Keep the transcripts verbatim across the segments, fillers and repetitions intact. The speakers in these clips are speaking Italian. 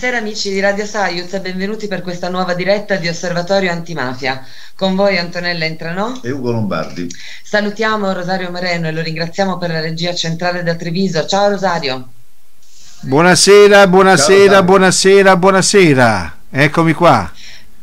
Buonasera amici di Radio Saiuz e benvenuti per questa nuova diretta di Osservatorio Antimafia. Con voi Antonella Entranò e Ugo Lombardi. Salutiamo Rosario Moreno e lo ringraziamo per la regia centrale da Treviso. Ciao Rosario. Buonasera, buonasera, Ciao, buonasera, buonasera. Eccomi qua.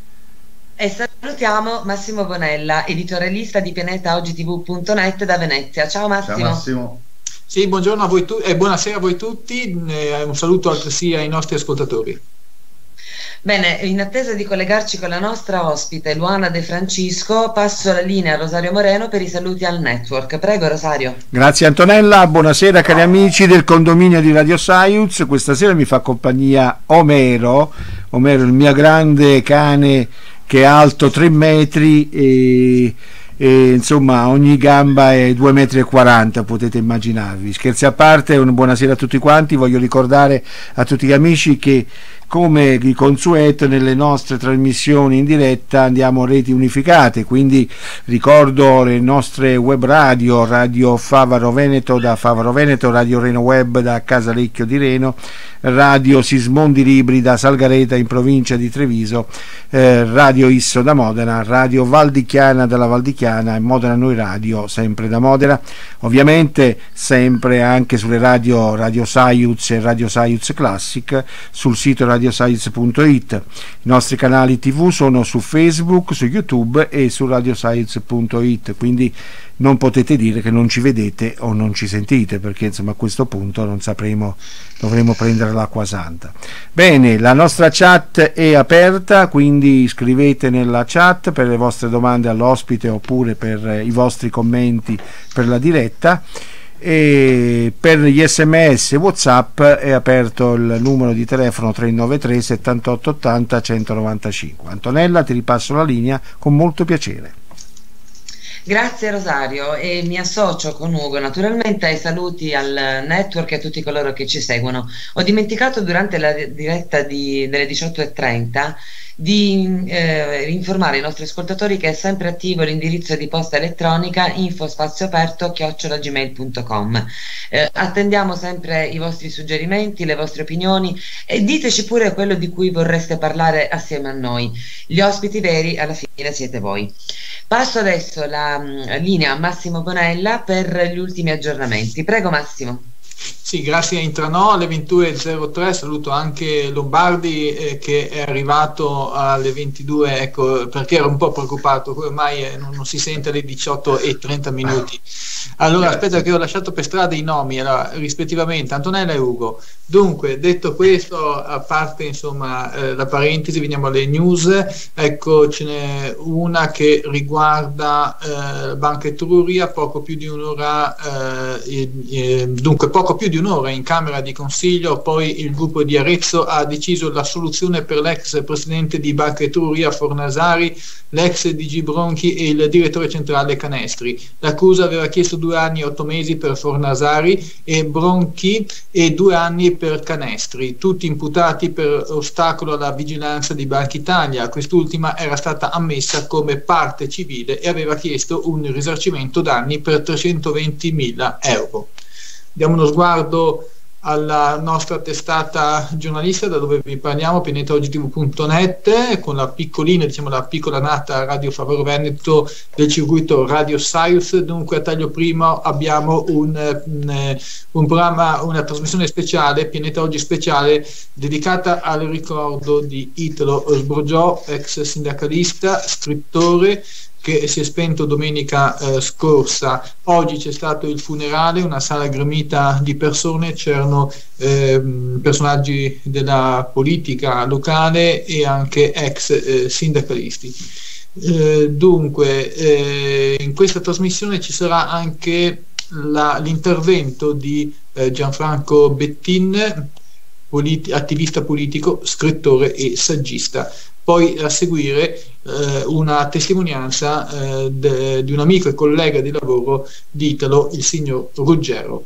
E salutiamo Massimo Bonella, editorialista di pianeta oggi t v punto net da Venezia. Ciao Massimo. Ciao Massimo. Sì, buongiorno a voi tutti e buonasera a voi tutti, eh, un saluto altresì ai nostri ascoltatori. Bene, in attesa di collegarci con la nostra ospite Luana De Francisco, passo la linea a Rosario Moreno per i saluti al network. Prego Rosario. Grazie Antonella, buonasera cari amici del condominio di Radio Saiuz. Questa sera mi fa compagnia Omero, Omero il mio grande cane che è alto tre metri e... E, insomma ogni gamba è due metri e quaranta, potete immaginarvi. Scherzi a parte, una buonasera a tutti quanti. Voglio ricordare a tutti gli amici che, come di consueto, nelle nostre trasmissioni in diretta andiamo a reti unificate, quindi ricordo le nostre web radio, Radio Favaro Veneto da Favaro Veneto, Radio Reno Web da Casalecchio di Reno, Radio Sismondi Libri da Salgareta in provincia di Treviso, eh, Radio Isso da Modena, Radio Valdichiana dalla Valdichiana e Modena Noi Radio sempre da Modena, ovviamente sempre anche sulle radio Radio Saiuz e Radio Saiuz Classic, sul sito radio saiuz punto it. I nostri canali tv sono su Facebook, su YouTube e su radio saiuz punto it, quindi non potete dire che non ci vedete o non ci sentite, perché insomma a questo punto non sapremo, dovremo prendere l'acqua santa. Bene, la nostra chat è aperta, quindi scrivete nella chat per le vostre domande all'ospite oppure per i vostri commenti per la diretta, e per gli sms WhatsApp è aperto il numero di telefono tre nove tre settantotto ottanta centonovantacinque. Antonella, ti ripasso la linea con molto piacere. Grazie Rosario, e mi associo con Ugo naturalmente ai saluti al network e a tutti coloro che ci seguono. Ho dimenticato durante la diretta di, delle diciotto e trenta di eh, informare i nostri ascoltatori che è sempre attivo l'indirizzo di posta elettronica info spazio aperto chiocciola gmail punto com. Eh, attendiamo sempre i vostri suggerimenti, le vostre opinioni e diteci pure quello di cui vorreste parlare assieme a noi. Gli ospiti veri alla fine siete voi. Passo adesso la um, linea a Massimo Bonella per gli ultimi aggiornamenti. Prego Massimo. Sì, grazie a Intranò alle ventidue e zero tre, saluto anche Lombardi eh, che è arrivato alle ventidue, ecco, perché ero un po' preoccupato, ormai eh, non, non si sente alle diciotto e trenta minuti. Allora, grazie. Aspetta che ho lasciato per strada i nomi, allora, rispettivamente Antonella e Ugo. Dunque, detto questo, a parte insomma eh, la parentesi, veniamo alle news. Ecco, ce n'è una che riguarda eh, Banca Etruria, poco più di un'ora, eh, eh, dunque poco più di un'ora in Camera di Consiglio, poi il gruppo di Arezzo ha deciso la soluzione per l'ex presidente di Banca Etruria Fornasari, l'ex D G Bronchi e il direttore centrale Canestri. L'accusa aveva chiesto due anni e otto mesi per Fornasari e Bronchi e due anni per Canestri, tutti imputati per ostacolo alla vigilanza di Banca Italia. Quest'ultima era stata ammessa come parte civile e aveva chiesto un risarcimento danni per trecentoventimila euro. Diamo uno sguardo alla nostra testata giornalista da dove vi parliamo, pianeta oggi t v punto net, con la piccolina, diciamo la piccola nata Radio Favaro Veneto del circuito Radio Saiuz. Dunque a taglio primo abbiamo un, un, un programma, una trasmissione speciale, Pianeta Oggi speciale, dedicata al ricordo di Italo Sborgiò, ex sindacalista, scrittore, che si è spento domenica eh, scorsa. Oggi c'è stato il funerale, una sala gremita di persone, c'erano eh, personaggi della politica locale e anche ex eh, sindacalisti. Eh, dunque eh, in questa trasmissione ci sarà anche l'intervento di eh, Gianfranco Bettin, politi- attivista politico, scrittore e saggista. Poi a seguire eh, una testimonianza eh, de, di un amico e collega di lavoro di Italo, il signor Ruggero.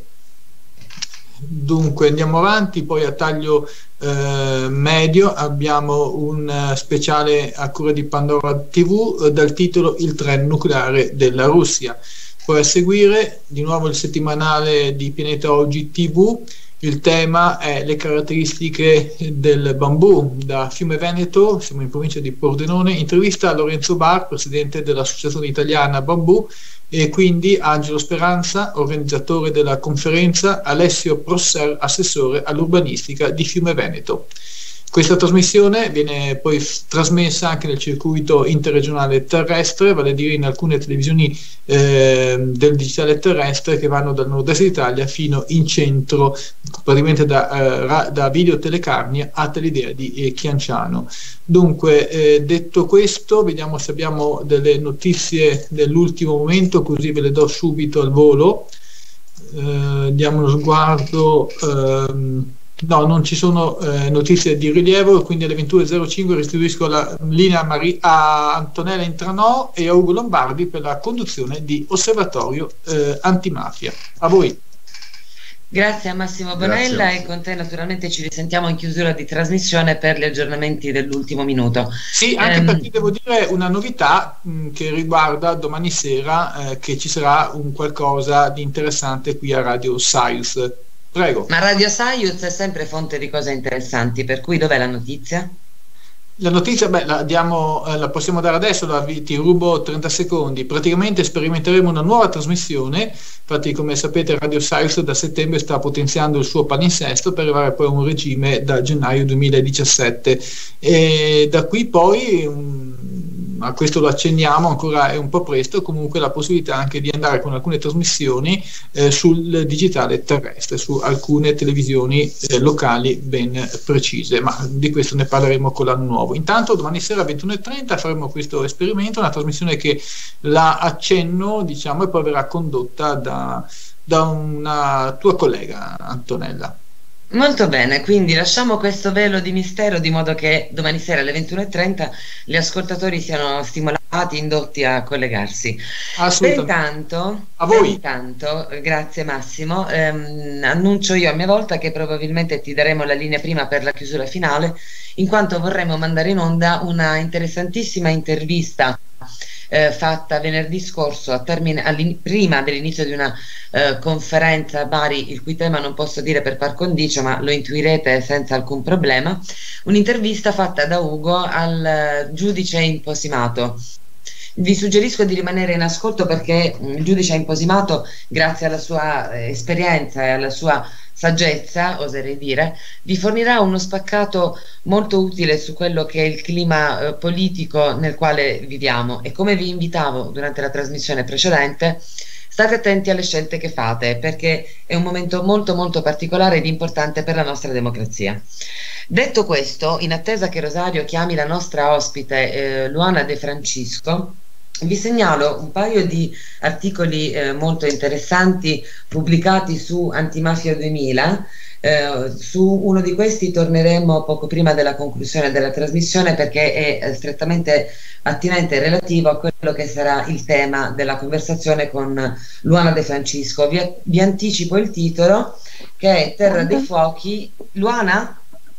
Dunque andiamo avanti, poi a taglio eh, medio abbiamo un uh, speciale a cura di Pandora tivù eh, dal titolo Il treno nucleare della Russia. Poi a seguire di nuovo il settimanale di Pianeta Oggi tivù, Il tema è le caratteristiche del bambù. Da Fiume Veneto, siamo in provincia di Pordenone, intervista a Lorenzo Bar, presidente dell'Associazione Italiana Bambù, e quindi Angelo Speranza, organizzatore della conferenza, Alessio Prosser, assessore all'urbanistica di Fiume Veneto. Questa trasmissione viene poi f- trasmessa anche nel circuito interregionale terrestre, vale a dire in alcune televisioni eh, del digitale terrestre che vanno dal nord-est d'Italia fino in centro, praticamente da, eh, ra- da Video Telecarnia a Telidea di eh, Chianciano. Dunque, eh, detto questo, vediamo se abbiamo delle notizie dell'ultimo momento, così ve le do subito al volo. Eh, diamo uno sguardo. Ehm, No, non ci sono eh, notizie di rilievo, quindi alle ventuno e zero cinque restituisco la linea a, Mari- a Antonella Intranò e a Ugo Lombardi per la conduzione di Osservatorio eh, Antimafia. A voi. Grazie a Massimo Bonella. Grazie. E con te naturalmente ci risentiamo in chiusura di trasmissione per gli aggiornamenti dell'ultimo minuto. Sì, anche ehm... perché devo dire una novità mh, che riguarda domani sera, eh, che ci sarà un qualcosa di interessante qui a Radio Saius. Prego. Ma Radio Saius è sempre fonte di cose interessanti, per cui dov'è la notizia? La notizia, beh, la, diamo, eh, la possiamo dare adesso, la, ti rubo trenta secondi. Praticamente sperimenteremo una nuova trasmissione, infatti come sapete Radio Saius da settembre sta potenziando il suo palinsesto per arrivare poi a un regime da gennaio duemiladiciassette, e da qui poi um, a questo lo accenniamo, ancora è un po' presto, comunque la possibilità anche di andare con alcune trasmissioni eh, sul digitale terrestre, su alcune televisioni eh, locali ben precise, ma di questo ne parleremo con l'anno nuovo. Intanto domani sera alle ventuno e trenta faremo questo esperimento, una trasmissione che la accenno, diciamo, e poi verrà condotta da, da una tua collega, Antonella. Molto bene, quindi lasciamo questo velo di mistero di modo che domani sera alle ventuno e trenta gli ascoltatori siano stimolati, indotti a collegarsi. Per intanto, a voi. Per intanto, grazie Massimo, ehm, annuncio io a mia volta che probabilmente ti daremo la linea prima per la chiusura finale, in quanto vorremmo mandare in onda una interessantissima intervista Eh, fatta venerdì scorso a termine, prima dell'inizio di una eh, conferenza a Bari, il cui tema non posso dire per par condicio, ma lo intuirete senza alcun problema, un'intervista fatta da Ugo al eh, giudice imposimato. Vi suggerisco di rimanere in ascolto perché il giudice imposimato, grazie alla sua eh, esperienza e alla sua saggezza, oserei dire, vi fornirà uno spaccato molto utile su quello che è il clima eh, politico nel quale viviamo, e come vi invitavo durante la trasmissione precedente, state attenti alle scelte che fate, perché è un momento molto molto particolare ed importante per la nostra democrazia. Detto questo, in attesa che Rosario chiami la nostra ospite eh, Luana De Francisco, vi segnalo un paio di articoli eh, molto interessanti pubblicati su Antimafia duemila. Eh, su uno di questi torneremo poco prima della conclusione della trasmissione, perché è eh, strettamente attinente e relativo a quello che sarà il tema della conversazione con Luana De Francisco. Vi, vi anticipo il titolo, che è Terra dei Fuochi. Luana?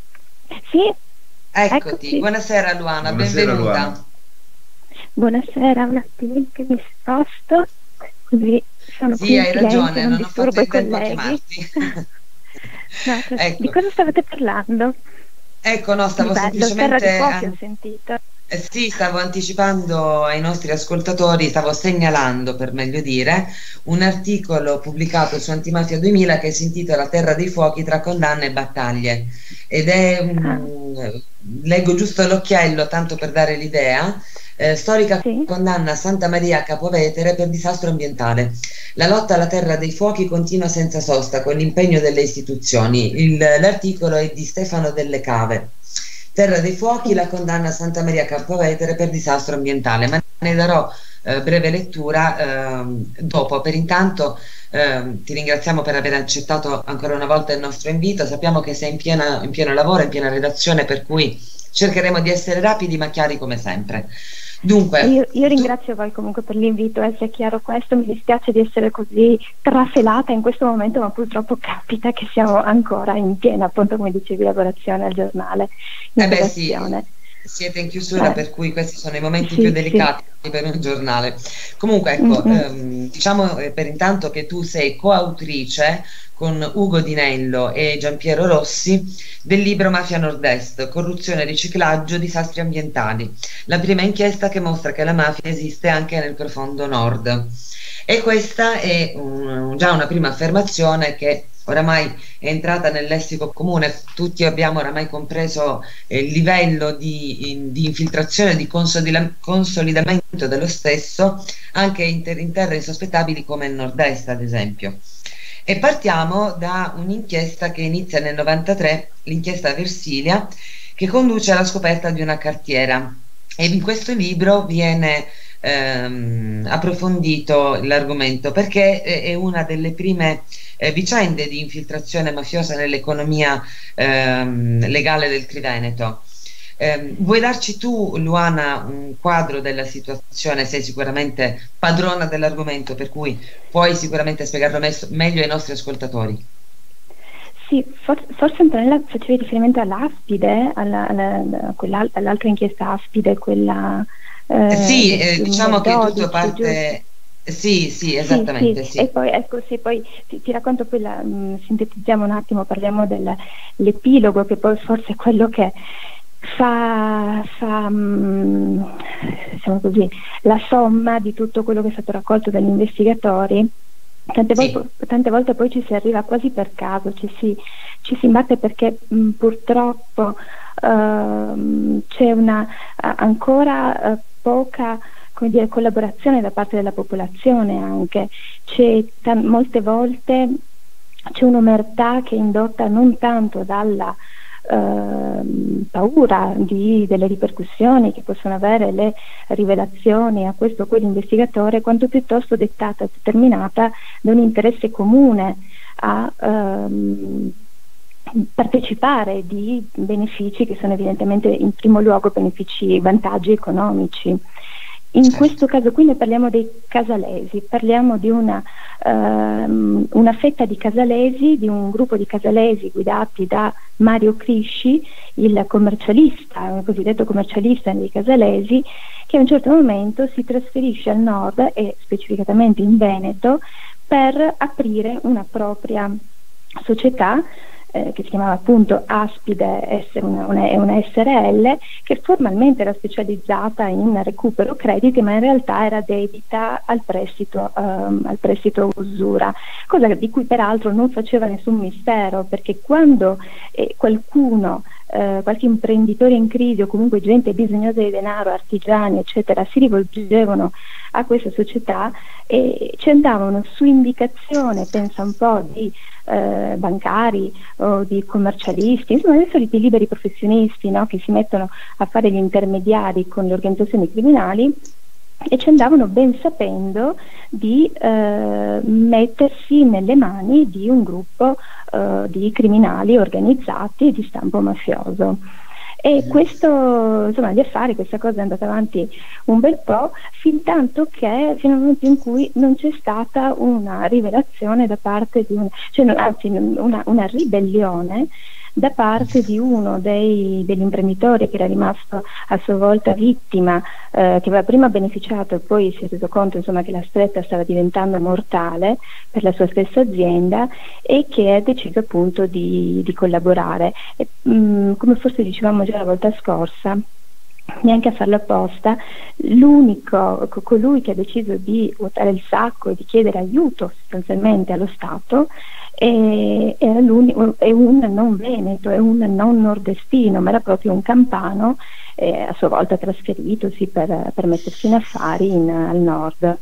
Sì. Eccoti. Eccoci. Buonasera Luana, Buonasera, benvenuta. Luana. Buonasera, un attimo che mi sposto, così sono sì, qui hai in silenzio, ragione, non, non ho fatto disturbo i in tempo a colleghi. chiamarti. No, cioè, Ecco. Di cosa stavate parlando? Ecco, no, stavo Bello, semplicemente... Terra di Fuochi an- ho sentito. eh, sì, stavo anticipando ai nostri ascoltatori, stavo segnalando per meglio dire, un articolo pubblicato su Antimafia duemila che si intitola Terra dei Fuochi tra condanne e battaglie, ed è un... leggo giusto l'occhiello tanto per dare l'idea. Eh, storica Sì. condanna a Santa Maria a Capovetere per disastro ambientale. La lotta alla Terra dei Fuochi continua senza sosta con l'impegno delle istituzioni. Il- l'articolo è di Stefano Delle Cave. Terra dei Fuochi, la condanna a Santa Maria a Capovetere per disastro ambientale, ma ne darò eh, breve lettura ehm, dopo. Per intanto ehm, ti ringraziamo per aver accettato ancora una volta il nostro invito. Sappiamo che sei in, piena, in pieno lavoro, in piena redazione, per cui cercheremo di essere rapidi ma chiari come sempre. Dunque, Io, io tu- ringrazio voi comunque per l'invito, eh, sia chiaro questo, mi dispiace di essere così trafelata in questo momento, ma purtroppo capita che siamo ancora in piena, appunto come dicevi, lavorazione al giornale, in Eh beh, sì, redazione. siete in chiusura, Eh. per cui questi sono i momenti Sì, più sì. delicati per un giornale. Comunque, ecco, Mhm. ehm, diciamo eh, per intanto che tu sei coautrice con Ugo Di Nello e Giampiero Rossi del libro Mafia Nord-Est, corruzione, riciclaggio, disastri ambientali, la prima inchiesta che mostra che la mafia esiste anche nel profondo nord. E questa è un, già una prima affermazione che oramai è entrata nel lessico comune. Tutti abbiamo oramai compreso eh, il livello di, in, di infiltrazione, di consolidamento dello stesso anche in, ter in terre insospettabili come il nord-est, ad esempio. E partiamo da un'inchiesta che inizia nel novantatré, l'inchiesta Versilia, che conduce alla scoperta di una cartiera, e in questo libro viene ehm, approfondito l'argomento, perché è una delle prime eh, vicende di infiltrazione mafiosa nell'economia ehm, legale del Triveneto. Eh, vuoi darci tu, Luana, un quadro della situazione? Sei sicuramente padrona dell'argomento, per cui puoi sicuramente spiegarlo meglio ai nostri ascoltatori. Sì, forse, forse Antonella facevi riferimento all'Aspide, all'altra all inchiesta Aspide, quella... Eh, sì, eh, diciamo che tutto parte... Giusto? Sì, sì, esattamente. Sì, sì. Sì. E poi, ecco, sì, poi ti, ti racconto, poi la, mh, sintetizziamo un attimo, parliamo dell'epilogo, che poi forse è quello che fa, fa mh, diciamo così, la somma di tutto quello che è stato raccolto dagli investigatori. Tante, sì. volte, tante volte poi ci si arriva quasi per caso, ci si, ci si imbatte perché mh, purtroppo uh, c'è una uh, ancora uh, poca, come dire, collaborazione da parte della popolazione. Anche c'è molte volte c'è un'omertà che è indotta non tanto dalla Uh, paura di, delle ripercussioni che possono avere le rivelazioni a questo o quell'investigatore, quanto piuttosto dettata e determinata da un interesse comune a um, partecipare di benefici che sono evidentemente in primo luogo benefici, vantaggi economici. In questo caso qui noi parliamo dei casalesi, parliamo di una, um, una fetta di casalesi, di un gruppo di casalesi guidati da Mario Crisci, il commercialista, il cosiddetto commercialista dei casalesi, che a un certo momento si trasferisce al nord e specificatamente in Veneto per aprire una propria società eh, che si chiamava appunto Aspide, una, una, una S R L, che formalmente era specializzata in recupero crediti, ma in realtà era dedita al prestito, um, al prestito usura, cosa di cui peraltro non faceva nessun mistero, perché quando eh, qualcuno, eh, qualche imprenditore in crisi o comunque gente bisognosa di denaro, artigiani eccetera, si rivolgevano a questa società e ci andavano su indicazione, pensa un po', di eh, bancari o di commercialisti, insomma dei soliti liberi professionisti, no? Che si mettono a fare gli intermediari con le organizzazioni criminali, e ci andavano ben sapendo di eh, mettersi nelle mani di un gruppo eh, di criminali organizzati di stampo mafioso. E questo, insomma, gli affari, questa cosa è andata avanti un bel po', fin tanto che fino al momento in cui non c'è stata una rivelazione da parte di un, cioè, anzi una, una ribellione da parte di uno dei, degli imprenditori che era rimasto a sua volta vittima, eh, che aveva prima beneficiato e poi si è reso conto, insomma, che la stretta stava diventando mortale per la sua stessa azienda, e che ha deciso appunto di, di collaborare. E, mh, come forse dicevamo già la volta scorsa, neanche a farlo apposta, l'unico, colui che ha deciso di vuotare il sacco e di chiedere aiuto sostanzialmente allo Stato è, è, è un non veneto, è un non nordestino, ma era proprio un campano, eh, a sua volta trasferitosi per, per mettersi in affari in, al nord.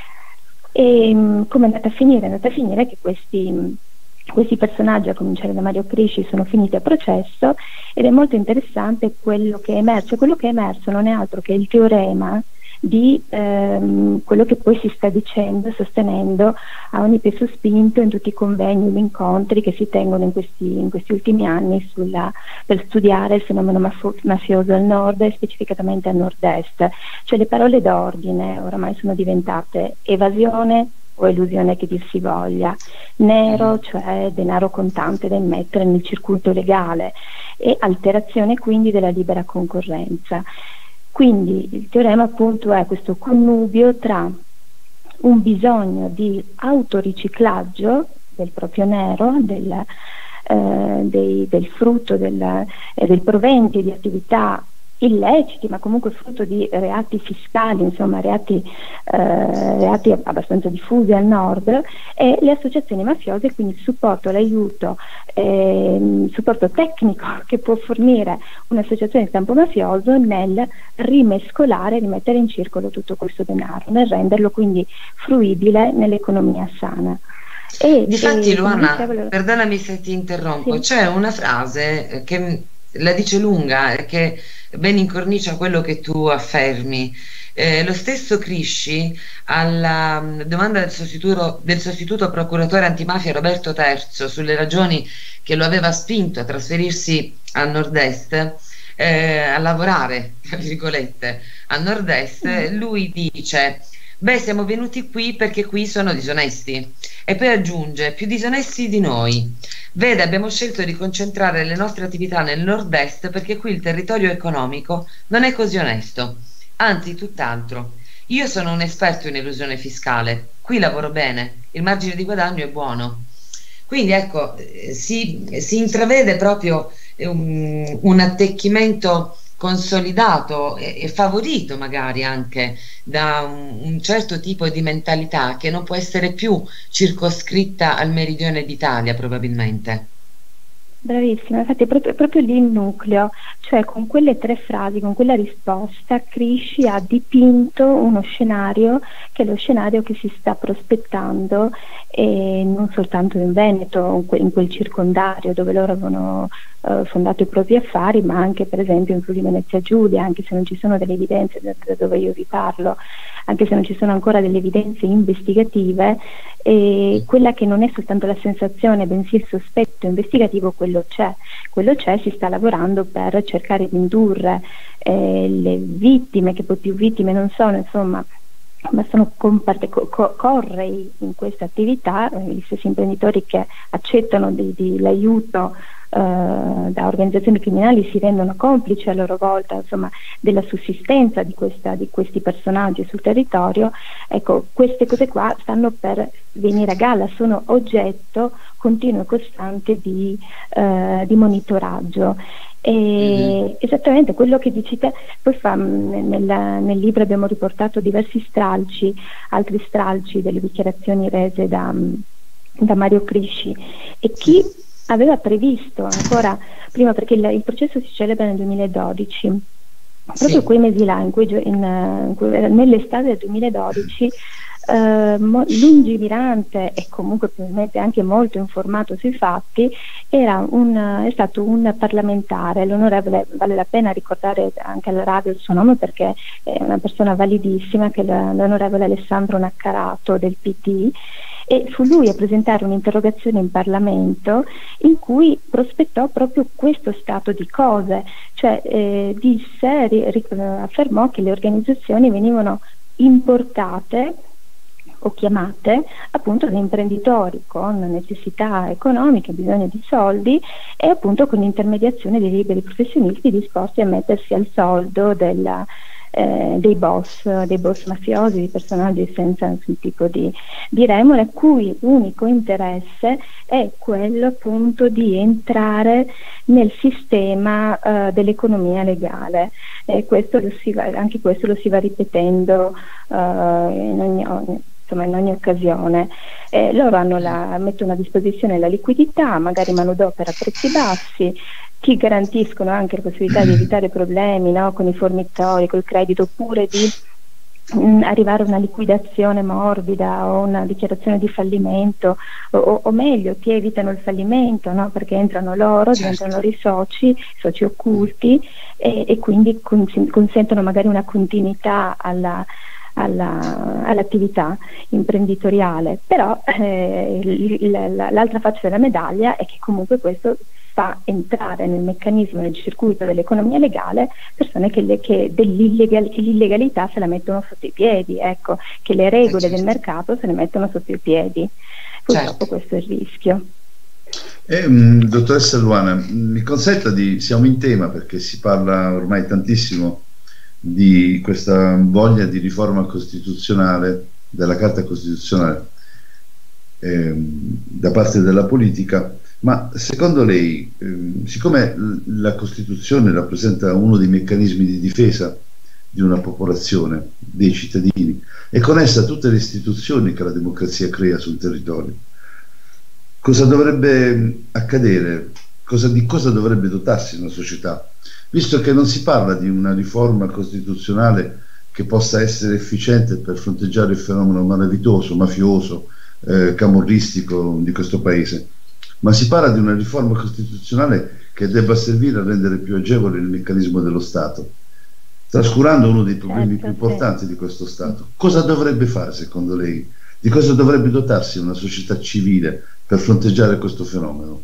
E come è andata a finire? È andata a finire che questi Questi personaggi, a cominciare da Mario Crisci, sono finiti a processo, ed è molto interessante quello che è emerso. Quello che è emerso non è altro che il teorema di ehm, quello che poi si sta dicendo, sostenendo a ogni piè sospinto in tutti i convegni, gli incontri che si tengono in questi, in questi ultimi anni sulla, per studiare il fenomeno mafioso al nord e specificatamente al nord-est. Cioè le parole d'ordine oramai sono diventate evasione o elusione che dir si voglia, nero, cioè denaro contante da immettere nel circuito legale, e alterazione quindi della libera concorrenza. Quindi il teorema appunto è questo connubio tra un bisogno di autoriciclaggio del proprio nero, del, eh, dei, del frutto del, eh, del proventi di attività illeciti, ma comunque frutto di reati fiscali, insomma reati, eh, reati abbastanza diffusi al nord, e le associazioni mafiose, quindi il supporto, l'aiuto, eh, il supporto tecnico che può fornire un'associazione di stampo mafioso nel rimescolare, rimettere in circolo tutto questo denaro, nel renderlo quindi fruibile nell'economia sana. E, Difatti, e, Luana, dicevo, perdonami se ti interrompo, sì. C'è una frase che la dice lunga e che ben incornicia quello che tu affermi. Eh, lo stesso Crisci, alla domanda del sostituto, del sostituto procuratore antimafia Roberto Terzo sulle ragioni che lo aveva spinto a trasferirsi a nord-est, eh, a lavorare, tra virgolette, a nord-est, mm. lui dice: beh, siamo venuti qui perché qui sono disonesti. E poi aggiunge: più disonesti di noi. Vede, abbiamo scelto di concentrare le nostre attività nel nord-est perché qui il territorio economico non è così onesto, anzi tutt'altro. Io sono un esperto in elusione fiscale, qui lavoro bene, il margine di guadagno è buono. Quindi ecco, si, si intravede proprio un, un attecchimento consolidato e, e favorito magari anche da un, un certo tipo di mentalità che non può essere più circoscritta al meridione d'Italia, probabilmente. Bravissima, infatti è proprio, proprio lì il nucleo, cioè con quelle tre frasi, con quella risposta, Crisci ha dipinto uno scenario che è lo scenario che si sta prospettando, e non soltanto in Veneto, in quel circondario dove loro avevano eh, fondato i propri affari, ma anche per esempio in Friuli Venezia Giulia, anche se non ci sono delle evidenze da, da dove io vi parlo, anche se non ci sono ancora delle evidenze investigative, e quella che non è soltanto la sensazione, bensì il sospetto investigativo, quello c'è, quello c'è, si sta lavorando per cercare di indurre eh, le vittime, che poi più vittime non sono, insomma, ma sono comparte, co correi in questa attività, eh, gli stessi imprenditori che accettano di, di l'aiuto eh, da organizzazioni criminali si rendono complici a loro volta, insomma, della sussistenza di, questa, di questi personaggi sul territorio. Ecco, queste cose qua stanno per venire a galla, sono oggetto continuo e costante di, eh, di monitoraggio. E mm-hmm. Esattamente quello che dici te, poi fa, nel, nel libro abbiamo riportato diversi stralci, altri stralci delle dichiarazioni rese da, da Mario Crisci, e chi aveva previsto ancora prima, perché il, il processo si celebra nel duemiladodici, proprio sì. quei mesi là, in cui, in, in cui, nell'estate del duemiladodici, Uh, lungimirante e comunque probabilmente anche molto informato sui fatti, era un, è stato un parlamentare, l'onorevole, vale la pena ricordare anche alla radio il suo nome perché è una persona validissima, che è l'onorevole Alessandro Naccarato del P D, e fu lui a presentare un'interrogazione in Parlamento in cui prospettò proprio questo stato di cose, cioè eh, disse, ri, affermò che le organizzazioni venivano importate o chiamate appunto da imprenditori con necessità economiche, bisogno di soldi, e appunto con l'intermediazione dei liberi professionisti disposti a mettersi al soldo della, eh, dei boss, dei boss mafiosi, di personaggi senza nessun tipo di, di remore, a cui unico interesse è quello appunto di entrare nel sistema eh, dell'economia legale. E questo lo si va, anche questo lo si va ripetendo eh, in ogni, ogni insomma in ogni occasione. Eh, loro hanno la, mettono a disposizione la liquidità, magari manodopera a prezzi bassi, ti garantiscono anche la possibilità di evitare problemi, no, con i fornitori, col credito, oppure di mh, arrivare a una liquidazione morbida o una dichiarazione di fallimento, o, o, o meglio ti evitano il fallimento, no, perché entrano loro, certo. diventano loro i soci, soci occulti, e, e quindi cons consentono magari una continuità alla all'attività imprenditoriale. Però eh, l'altra faccia della medaglia è che comunque questo fa entrare nel meccanismo, nel circuito dell'economia legale, persone che, le, che l'illegalità se la mettono sotto i piedi, ecco, che le regole certo. del mercato se le mettono sotto i piedi. Purtroppo certo. questo è il rischio. Eh, mh, dottoressa Luana, mi consenta di, siamo in tema perché si parla ormai tantissimo di questa voglia di riforma costituzionale, della Carta Costituzionale. ehm, da parte della politica, ma secondo lei, ehm, siccome la Costituzione rappresenta uno dei meccanismi di difesa di una popolazione, dei cittadini, e con essa tutte le istituzioni che la democrazia crea sul territorio, cosa dovrebbe accadere? Cosa, di cosa dovrebbe dotarsi una società? Visto che non si parla di una riforma costituzionale che possa essere efficiente per fronteggiare il fenomeno malavitoso, mafioso, eh, camorristico di questo paese, ma si parla di una riforma costituzionale che debba servire a rendere più agevole il meccanismo dello Stato, trascurando uno dei problemi certo, più importanti sì. di questo Stato. Cosa dovrebbe fare secondo lei? Di cosa dovrebbe dotarsi una società civile per fronteggiare questo fenomeno?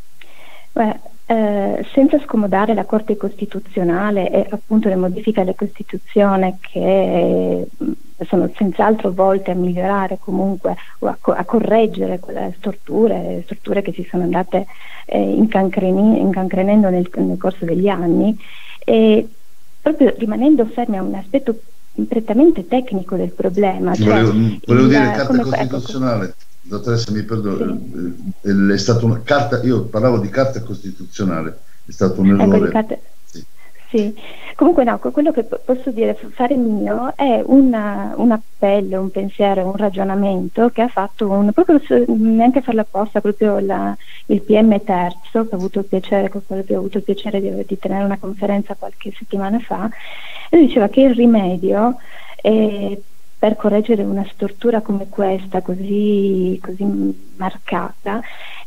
Beh, eh, senza scomodare la Corte Costituzionale e appunto le modifiche alla Costituzione che eh, sono senz'altro volte a migliorare comunque o a, co- a correggere quelle storture, storture che si sono andate eh, incancreni- incancrenendo nel, nel corso degli anni, e proprio rimanendo fermi a un aspetto prettamente tecnico del problema. Cioè, volevo, volevo il, dire Carta come, Costituzionale. Ecco, Dottoressa, mi perdono, sì. è stata una carta, io parlavo di Carta Costituzionale, è stato un ecco, errore. Carte... Sì. Sì. Comunque no, quello che posso dire, fare mio, è una, un appello, un pensiero, un ragionamento che ha fatto un, proprio neanche farlo apposta, proprio la, il P M terzo, che ho avuto il piacere, con quello che ho avuto il piacere di, di tenere una conferenza qualche settimana fa, e diceva che il rimedio è, per correggere una stortura come questa, così, così marcata,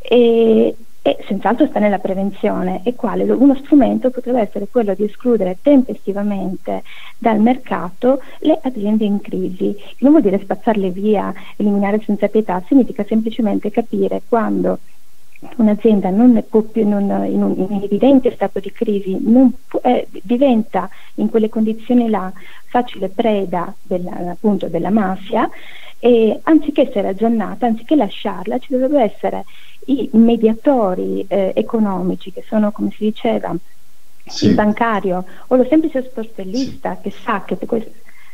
e, e senz'altro sta nella prevenzione, e quale uno strumento potrebbe essere quello di escludere tempestivamente dal mercato le aziende in crisi. Non vuol dire spazzarle via, eliminare senza pietà, significa semplicemente capire quando un'azienda non ne può più, non, in, un, in un evidente stato di crisi non può, eh, diventa in quelle condizioni là facile preda della, appunto della mafia, e anziché essere aggiornata, anziché lasciarla, ci dovrebbero essere i mediatori eh, economici, che sono, come si diceva, sì. il bancario o lo semplice sportellista, sì. che sa che questo,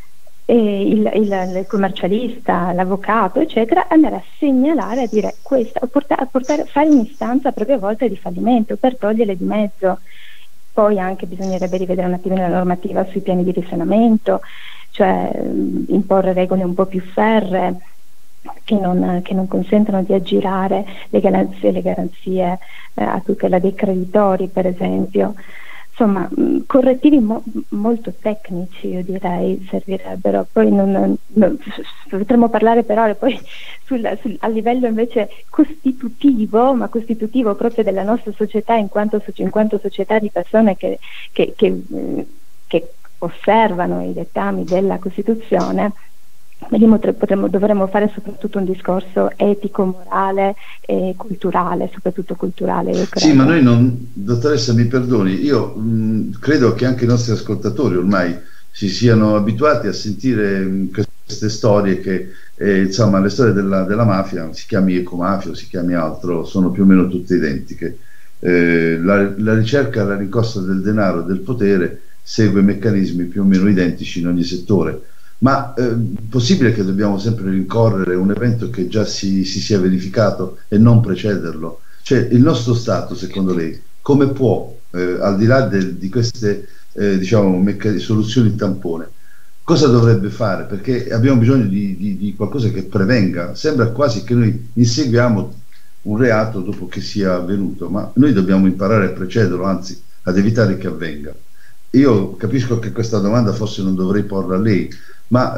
eh, il, il, il commercialista, l'avvocato, eccetera, andare a segnalare, a dire questa, o portare, portare, fare un'istanza proprio a volte di fallimento per toglierle di mezzo. Poi anche bisognerebbe rivedere un attimino la normativa sui piani di risanamento, cioè mh, imporre regole un po' più ferree che non, che non consentono di aggirare le garanzie, le garanzie eh, a tutela dei creditori, per esempio. Insomma, mh, correttivi mo- molto tecnici, io direi, servirebbero. Poi non, non, potremmo parlare però poi sul, sul, a livello invece costitutivo, ma costitutivo proprio della nostra società, in quanto, in quanto società di persone che, che, che, mh, che osservano i dettami della Costituzione. Potremmo, dovremmo fare soprattutto un discorso etico, morale e culturale, soprattutto culturale, io credo. Sì, ma noi non, dottoressa, mi perdoni, io mh, credo che anche i nostri ascoltatori ormai si siano abituati a sentire mh, queste storie che, eh, insomma, le storie della, della mafia, si chiami ecomafia o si chiami altro, sono più o meno tutte identiche. Eh, la, la ricerca, la rincorsa del denaro e del potere segue meccanismi più o meno identici in ogni settore. Ma è eh, possibile che dobbiamo sempre rincorrere un evento che già si, si sia verificato e non precederlo? Cioè, il nostro Stato, secondo lei, come può, eh, al di là del, di queste eh, diciamo, mecca- soluzioni tampone, cosa dovrebbe fare? Perché abbiamo bisogno di, di, di qualcosa che prevenga. Sembra quasi che noi inseguiamo un reato dopo che sia avvenuto, ma noi dobbiamo imparare a precederlo, anzi ad evitare che avvenga. Io capisco che questa domanda forse non dovrei porla a lei, ma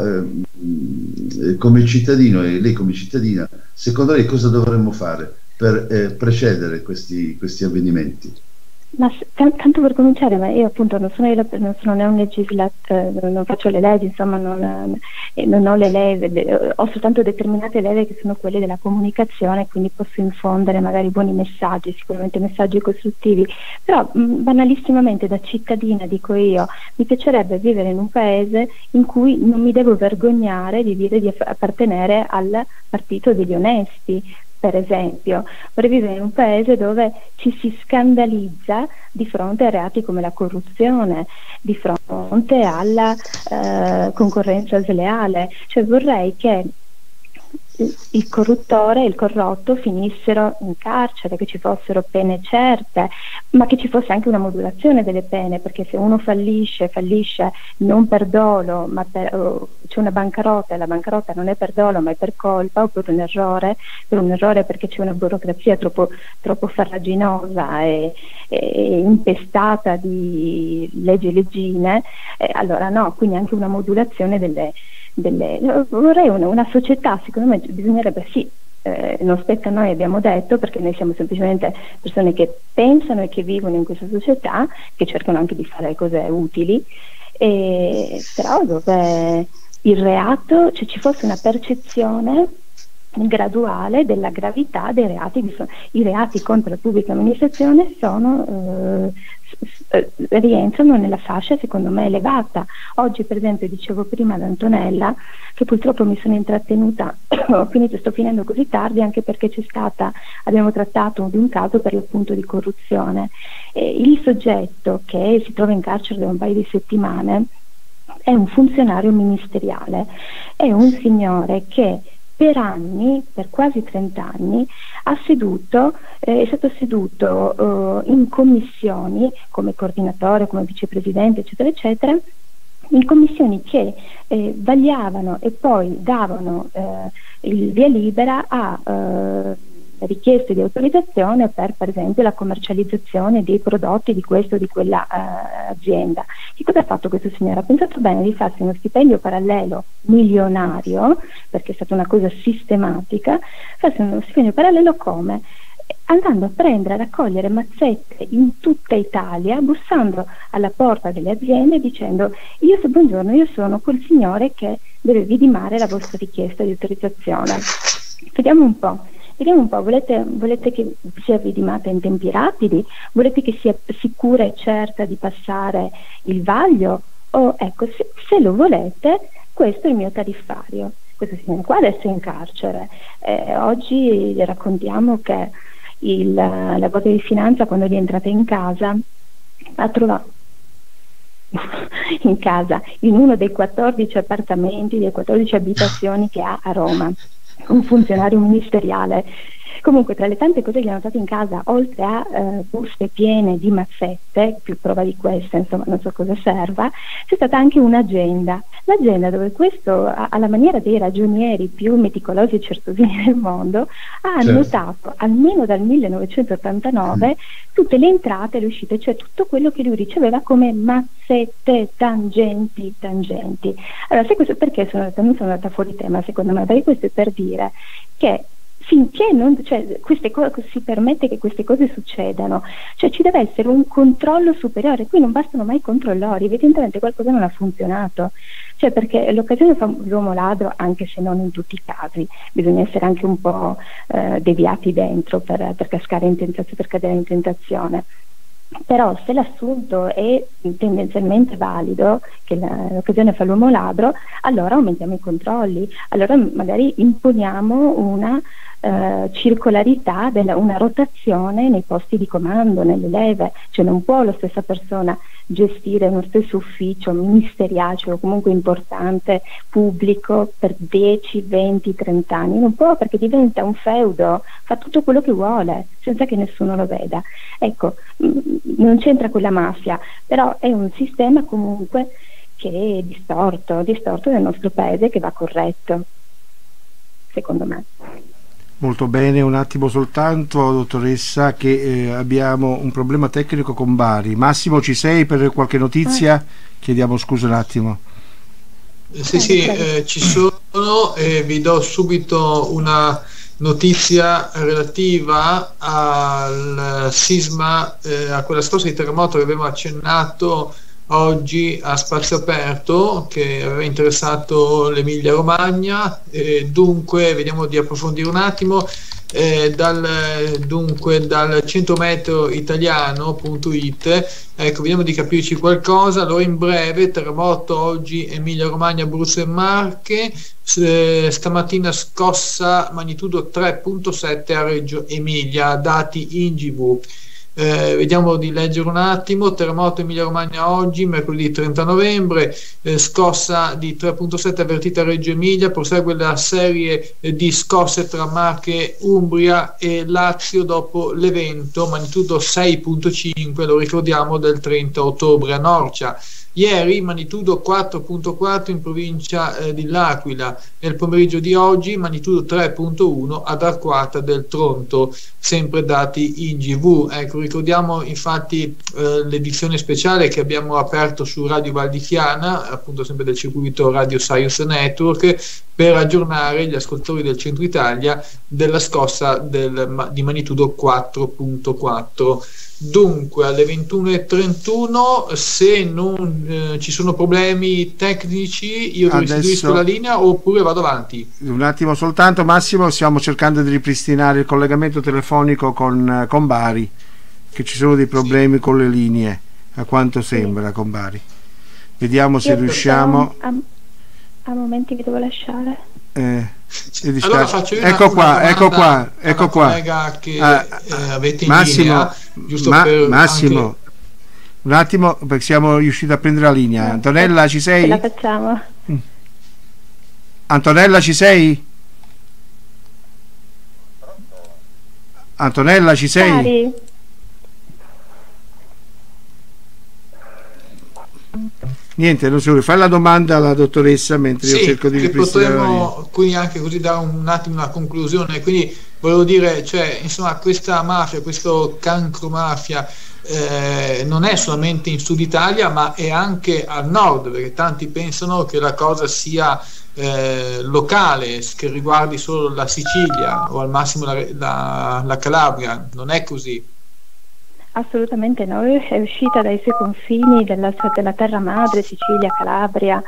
eh, come cittadino e lei come cittadina, secondo lei cosa dovremmo fare per eh, precedere questi, questi avvenimenti? Ma t- tanto per cominciare, ma io appunto non sono, io, non sono né un legislatore, eh, non faccio le leggi, insomma non, eh, non ho le leve, ho soltanto determinate leve che sono quelle della comunicazione, quindi posso infondere magari buoni messaggi, sicuramente messaggi costruttivi, però mh, banalissimamente da cittadina dico io, mi piacerebbe vivere in un paese in cui non mi devo vergognare di dire di appartenere al partito degli onesti. Per esempio, vorrei vivere in un paese dove ci si scandalizza di fronte a reati come la corruzione, di fronte alla eh, concorrenza sleale. Cioè vorrei che il corruttore e il corrotto finissero in carcere, che ci fossero pene certe, ma che ci fosse anche una modulazione delle pene, perché se uno fallisce, fallisce non per dolo, ma per, oh, c'è una bancarotta e la bancarotta non è per dolo ma è per colpa, oppure un errore, per un errore perché c'è una burocrazia troppo, troppo farraginosa e, e impestata di leggi e leggine, eh, allora no, quindi anche una modulazione delle Delle, vorrei una, una società, secondo me bisognerebbe, sì, eh, non spetta a noi, abbiamo detto, perché noi siamo semplicemente persone che pensano e che vivono in questa società, che cercano anche di fare cose utili, e, però dove il reato, cioè ci fosse una percezione graduale della gravità dei reati. I reati contro la pubblica amministrazione sono eh, rientrano nella fascia secondo me elevata. Oggi per esempio dicevo prima ad Antonella che purtroppo mi sono intrattenuta ho finito, sto finendo così tardi anche perché c'è stata, abbiamo trattato di un caso per l'appunto di corruzione, e il soggetto che si trova in carcere da un paio di settimane è un funzionario ministeriale, è un signore che per anni, per quasi trenta anni, ha seduto, eh, è stato seduto eh, in commissioni come coordinatore, come vicepresidente, eccetera, eccetera, in commissioni che eh, vagliavano e poi davano eh, il via libera a eh, richieste di autorizzazione per, per esempio, la commercializzazione dei prodotti di questa o di quella uh, azienda. Che cosa ha fatto questo signore? Ha pensato bene di farsi uno stipendio parallelo milionario, perché è stata una cosa sistematica, farsi uno stipendio parallelo come? Andando a prendere, a raccogliere mazzette in tutta Italia, bussando alla porta delle aziende dicendo: io so, buongiorno, io sono quel signore che deve vidimare la vostra richiesta di autorizzazione. Vediamo un po'. Vediamo un po', volete, volete che sia vidimata in tempi rapidi? Volete che sia sicura e certa di passare il vaglio? O ecco, se, se lo volete, questo è il mio tariffario. Questo signore qua adesso è in carcere. Eh, oggi le raccontiamo che il, la Guardia di Finanza, quando gli è entrata in casa, ha trovato in casa, in uno dei quattordici appartamenti, delle quattordici abitazioni che ha a Roma, un funzionario ministeriale. Comunque, tra le tante cose che hanno dato in casa, oltre a eh, buste piene di mazzette, più prova di questa, insomma, non so cosa serva, c'è stata anche un'agenda. L'agenda dove questo, alla maniera dei ragionieri più meticolosi e certosini del mondo, ha certo. annotato, almeno dal millenovecentottantanove, mm. tutte le entrate e le uscite, cioè tutto quello che lui riceveva come mazzette, tangenti, tangenti. Allora, se questo, perché sono, non sono andata fuori tema, secondo me, perché questo è per dire che finché non, cioè, queste cose, si permette che queste cose succedano, cioè ci deve essere un controllo superiore. Qui non bastano mai controllori, evidentemente qualcosa non ha funzionato, cioè perché l'occasione fa l'uomo ladro, anche se non in tutti i casi, bisogna essere anche un po' eh, deviati dentro per, per cascare in tentazione, per cadere in tentazione. Però se l'assunto è tendenzialmente valido, che la, l'occasione fa l'uomo ladro, allora aumentiamo i controlli, allora magari imponiamo una eh, circolarità, della, una rotazione nei posti di comando, nelle leve, cioè non può la stessa persona gestire uno stesso ufficio ministeriale, cioè comunque importante, pubblico, per dieci, venti, trenta anni, non può, perché diventa un feudo, fa tutto quello che vuole senza che nessuno lo veda. Ecco, non c'entra con la mafia, però è un sistema comunque che è distorto, distorto nel nostro paese, che va corretto, secondo me. Molto bene, un attimo soltanto, dottoressa, che eh, abbiamo un problema tecnico con Bari. Massimo, ci sei per qualche notizia? Ah. Chiediamo scusa un attimo. Sì, sì, eh, ci sono, e eh, vi do subito una notizia relativa al sisma, eh, a quella scorsa di terremoto che abbiamo accennato oggi a Spazio Aperto, che aveva interessato l'Emilia Romagna. Eh, dunque vediamo di approfondire un attimo. Eh, dal, dunque dal centometro italiano punto it, ecco, vediamo di capirci qualcosa. Allora, in breve: terremoto oggi Emilia Romagna, Abruzzo e Marche, eh, stamattina scossa magnitudo tre virgola sette a Reggio Emilia, dati INGIV. Eh, vediamo di leggere un attimo. Terremoto Emilia Romagna oggi, mercoledì trenta novembre, eh, scossa di tre virgola sette avvertita a Reggio Emilia, prosegue la serie eh, di scosse tra Marche, Umbria e Lazio dopo l'evento, magnitudo sei virgola cinque, lo ricordiamo, del trenta ottobre a Norcia. Ieri magnitudo quattro virgola quattro in provincia eh, di L'Aquila, nel pomeriggio di oggi magnitudo tre virgola uno ad Arquata del Tronto, sempre dati in G V. Ecco, ricordiamo infatti eh, l'edizione speciale che abbiamo aperto su Radio Val di Chiana, appunto sempre del circuito Radio Science Network, per aggiornare gli ascoltatori del centro Italia della scossa del, di magnitudo quattro virgola quattro. Dunque alle ventuno e trentuno, se non eh, ci sono problemi tecnici, io Adesso, restituisco la linea oppure vado avanti. Un attimo soltanto, Massimo, stiamo cercando di ripristinare il collegamento telefonico con, con Bari, che ci sono dei problemi, sì, con le linee, a quanto sembra, sì, con Bari. Vediamo se io riusciamo. A, a momenti vi devo lasciare. Eh. Allora faccio io ecco una, qua, una ecco qua, ecco qua. Collega che ah, eh, avete in Massimo, linea, giusto ma, per Massimo, anche... un attimo, perché siamo riusciti a prendere la linea. No, Antonella, ci sei? Ce la facciamo. Mm. Antonella, ci sei? Antonella, ci sei? Cari. Niente, non so, fai la domanda alla dottoressa mentre sì, io cerco di ripristinare. Potremmo quindi anche così dare un attimo una conclusione. Quindi volevo dire, cioè, insomma, questa mafia, questo cancro mafia eh, non è solamente in Sud Italia, ma è anche al nord, perché tanti pensano che la cosa sia eh, locale, che riguardi solo la Sicilia o al massimo la, la, la Calabria. Non è così. Assolutamente no, è uscita dai suoi confini della, della terra madre, Sicilia, Calabria,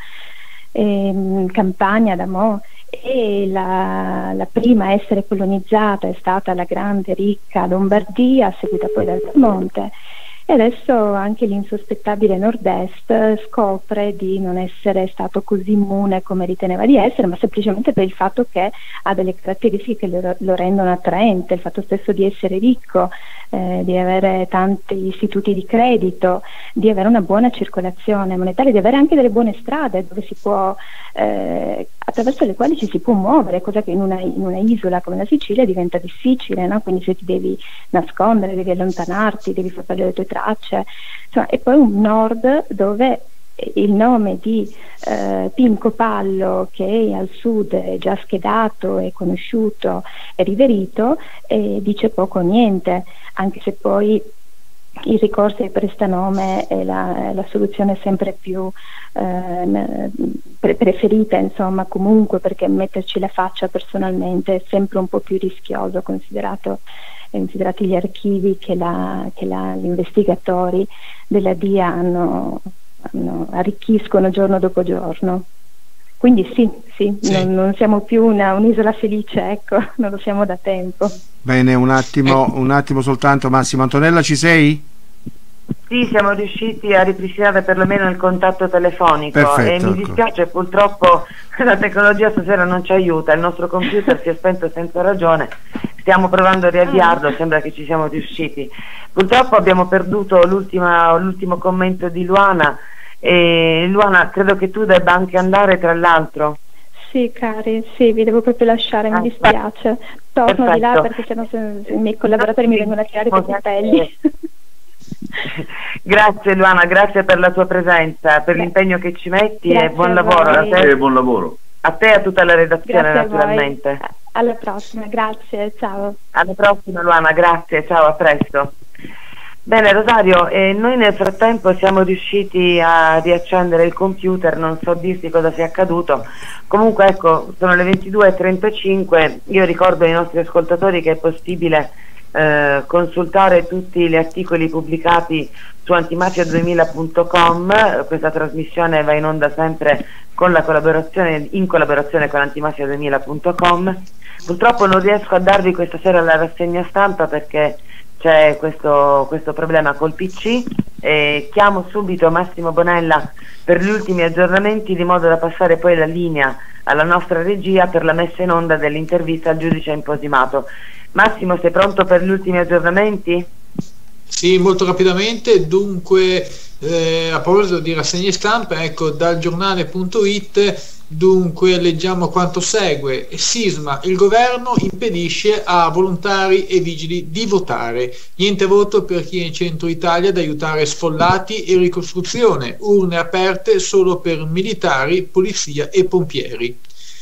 ehm, Campania, Adamo, e la, la prima a essere colonizzata è stata la grande ricca Lombardia, seguita poi dal Piemonte, e adesso anche l'insospettabile nord-est scopre di non essere stato così immune come riteneva di essere, ma semplicemente per il fatto che ha delle caratteristiche che lo, lo rendono attraente, il fatto stesso di essere ricco, eh, di avere tanti istituti di credito, di avere una buona circolazione monetaria, di avere anche delle buone strade dove si può, eh, attraverso le quali ci si può muovere, cosa che in una, in una isola come la Sicilia diventa difficile, no? Quindi se ti devi nascondere, devi allontanarti, devi far perdere le tue tracce, insomma, e poi un nord dove il nome di eh, Pinco Pallo, che al sud è già schedato, è conosciuto, è riverito, e dice poco o niente, anche se poi il ricorso ai prestanome è la, è la soluzione sempre più eh, pre- preferita, insomma, comunque, perché metterci la faccia personalmente è sempre un po' più rischioso, considerato considerati gli archivi che, la, che la, gli investigatori della D I A hanno, hanno, arricchiscono giorno dopo giorno. Quindi sì, sì, sì. Non, non siamo più una, un'isola felice, ecco, non lo siamo da tempo. Bene, un attimo, un attimo soltanto, Massimo. Antonella, ci sei? Sì, siamo riusciti a ripristinare perlomeno il contatto telefonico. Perfetto, e mi dispiace, purtroppo la tecnologia stasera non ci aiuta, il nostro computer si è spento senza ragione, stiamo provando a riavviarlo, sembra che ci siamo riusciti. Purtroppo abbiamo perduto l'ultimo commento di Luana, e Luana, credo che tu debba anche andare, tra l'altro. Sì, cari, sì, vi devo proprio lasciare, mi dispiace. Torno Perfetto. Di là perché sennò se, se i miei collaboratori mi vengono a tirare per i capelli. Grazie Luana, grazie per la tua presenza, per l'impegno che ci metti, grazie, e buon lavoro a te e buon lavoro a te e a tutta la redazione, grazie, naturalmente. Alla prossima, grazie, ciao. Alla prossima Luana, grazie, ciao, a presto. Bene Rosario, eh, noi nel frattempo siamo riusciti a riaccendere il computer, non so dirti cosa sia accaduto, comunque ecco, sono le ventidue e trentacinque, io ricordo ai nostri ascoltatori che è possibile Eh, consultare tutti gli articoli pubblicati su antimafia duemila punto com. Questa trasmissione va in onda sempre con la collaborazione, in collaborazione con antimafia duemila punto com. Purtroppo non riesco a darvi questa sera la rassegna stampa perché c'è questo, questo problema col P C, e chiamo subito Massimo Bonella per gli ultimi aggiornamenti, di modo da passare poi la linea alla nostra regia per la messa in onda dell'intervista al giudice imposimato. Massimo, sei pronto per gli ultimi aggiornamenti? Sì, molto rapidamente. Dunque, eh, a proposito di rassegne stampa, ecco, dal giornale punto it, dunque leggiamo quanto segue: Sisma, il governo impedisce a volontari e vigili di votare, niente voto per chi è in centro Italia ad aiutare sfollati e ricostruzione, urne aperte solo per militari, polizia e pompieri.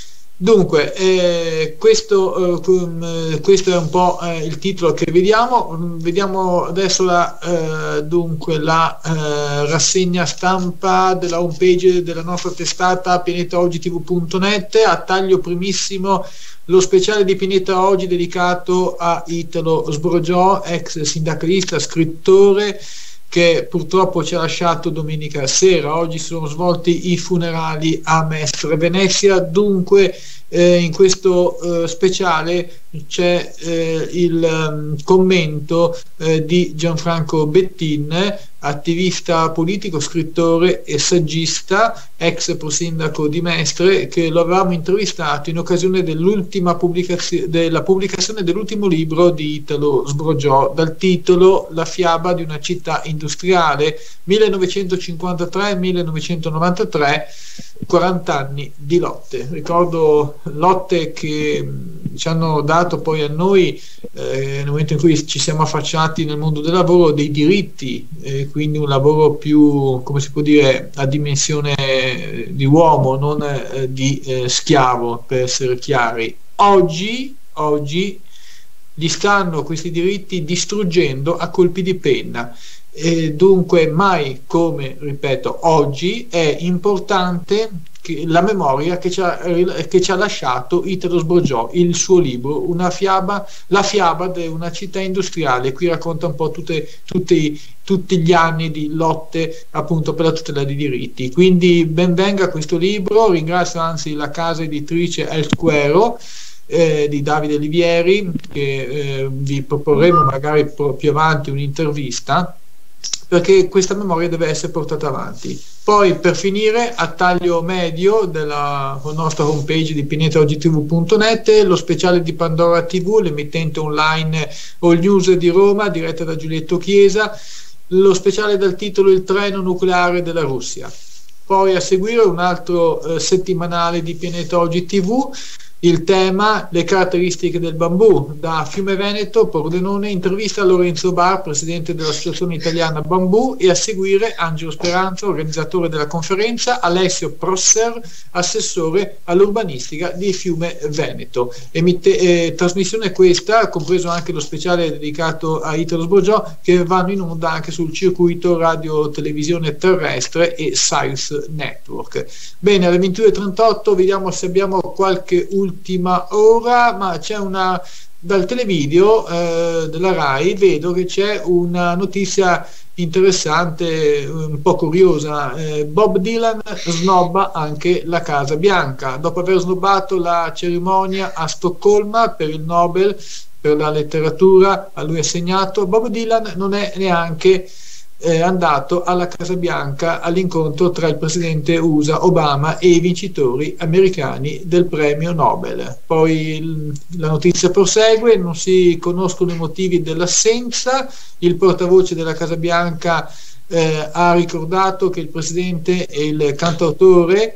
Dunque, eh, questo, eh, questo è un po' eh, il titolo che vediamo. Vediamo adesso la, eh, dunque, la eh, rassegna stampa della homepage della nostra testata pianeta oggi ti vu punto net. A taglio primissimo lo speciale di Pianeta Oggi dedicato a Italo Sborgiò, ex sindacalista, scrittore, che purtroppo ci ha lasciato domenica sera. Oggi sono svolti i funerali a Mestre Venezia. Dunque eh, in questo eh, speciale c'è eh, il um, commento eh, di Gianfranco Bettin, attivista politico, scrittore e saggista, ex prosindaco di Mestre, che lo avevamo intervistato in occasione dell'ultima pubblicazione della pubblicazione dell'ultimo libro di Italo Sborgiò, dal titolo La fiaba di una città industriale, millenovecentocinquantatré millenovecentonovantatré, quaranta anni di lotte. Ricordo lotte che mh, ci hanno dato poi a noi, eh, nel momento in cui ci siamo affacciati nel mondo del lavoro, dei diritti, eh, quindi un lavoro più, come si può dire, a dimensione di uomo, non eh, di eh, schiavo, per essere chiari. Oggi, oggi li stanno questi diritti distruggendo a colpi di penna. E dunque mai come, ripeto, oggi è importante che la memoria che ci ha, che ci ha lasciato Italo Sborgiò, il suo libro, una fiaba, la fiaba di una città industriale. Qui racconta un po' tutte, tutti, tutti gli anni di lotte appunto per la tutela dei diritti. Quindi ben venga questo libro. Ringrazio anzi la casa editrice El Squero Eh, di Davide Olivieri, che eh, vi proporremo magari più avanti un'intervista, perché questa memoria deve essere portata avanti. Poi, per finire, a taglio medio della nostra homepage di pianeta oggi ti vu punto net, lo speciale di Pandora tivù, l'emittente online all news di Roma, diretta da Giulietto Chiesa, lo speciale dal titolo Il treno nucleare della Russia. Poi a seguire un altro eh, settimanale di Pianeta Oggi tivù, il tema le caratteristiche del bambù, da Fiume Veneto, Pordenone, intervista a Lorenzo Bar, presidente dell'Associazione Italiana Bambù, e a seguire Angelo Speranza, organizzatore della conferenza, Alessio Prosser, assessore all'urbanistica di Fiume Veneto. Emite, eh, trasmissione questa, compreso anche lo speciale dedicato a Italo Sborgiò, che vanno in onda anche sul circuito radio televisione terrestre e Science Network. Bene, alle ventidue e trentotto vediamo se abbiamo qualche ultima ultima ora, ma c'è una dal televideo eh, della Rai, vedo che c'è una notizia interessante, un po' curiosa. eh, Bob Dylan snobba anche la Casa Bianca dopo aver snobbato la cerimonia a Stoccolma per il Nobel per la letteratura a lui assegnato. Bob Dylan non è neanche è andato alla Casa Bianca all'incontro tra il presidente U S A Obama e i vincitori americani del premio Nobel. Poi il, la notizia prosegue: non si conoscono i motivi dell'assenza. Il portavoce della Casa Bianca eh, ha ricordato che il presidente e il cantautore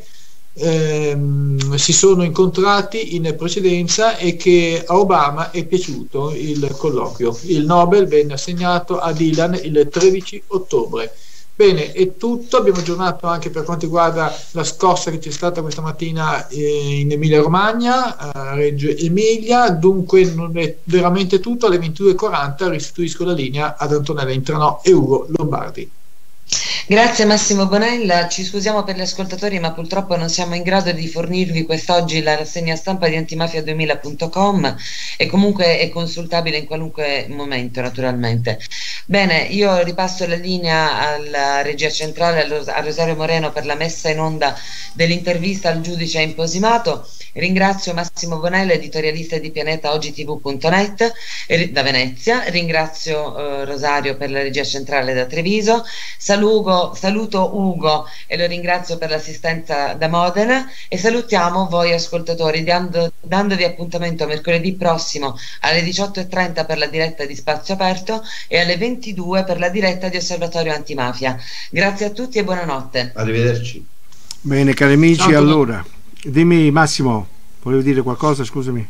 Ehm, si sono incontrati in precedenza e che a Obama è piaciuto il colloquio. Il Nobel venne assegnato a Dylan il tredici ottobre. Bene, è tutto. Abbiamo aggiornato anche per quanto riguarda la scossa che c'è stata questa mattina eh, in Emilia Romagna, a Reggio Emilia. Dunque non è veramente tutto. Alle ventidue e quaranta restituisco la linea ad Antonella Intranò e Ugo Lombardi. Grazie Massimo Bonella, ci scusiamo per gli ascoltatori, ma purtroppo non siamo in grado di fornirvi quest'oggi la rassegna stampa di antimafia duemila punto com, e comunque è consultabile in qualunque momento naturalmente. Bene, io ripasso la linea alla regia centrale, a Rosario Moreno, per la messa in onda dell'intervista al giudice imposimato. Ringrazio Massimo Bonella, editorialista di pianeta oggi ti vu punto net da Venezia. Ringrazio eh, Rosario per la regia centrale da Treviso. Saluto saluto, saluto Ugo e lo ringrazio per l'assistenza da Modena, e salutiamo voi ascoltatori dando, dandovi appuntamento mercoledì prossimo alle diciotto e trenta per la diretta di Spazio Aperto e alle ventidue per la diretta di Osservatorio Antimafia. Grazie a tutti e buonanotte. Arrivederci. Bene cari amici, Ciao, allora dimmi Massimo, volevi dire qualcosa, scusami.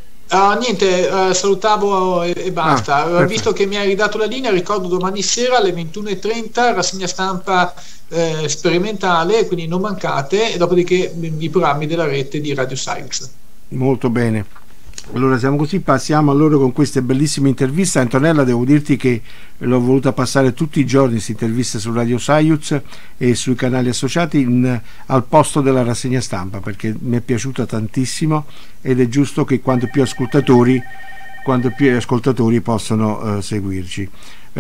Uh, niente, uh, salutavo e, e basta. Ah, uh, visto che mi hai ridato la linea, ricordo domani sera alle ventuno e trenta rassegna stampa eh, sperimentale, quindi non mancate, e dopodiché i programmi della rete di Radio Science. Molto bene, allora siamo così, passiamo allora con queste bellissime interviste. Antonella, devo dirti che l'ho voluta passare tutti i giorni queste interviste su Radio Saiuz e sui canali associati in, al posto della rassegna stampa, perché mi è piaciuta tantissimo ed è giusto che quanto più ascoltatori quanto più ascoltatori possono eh, seguirci.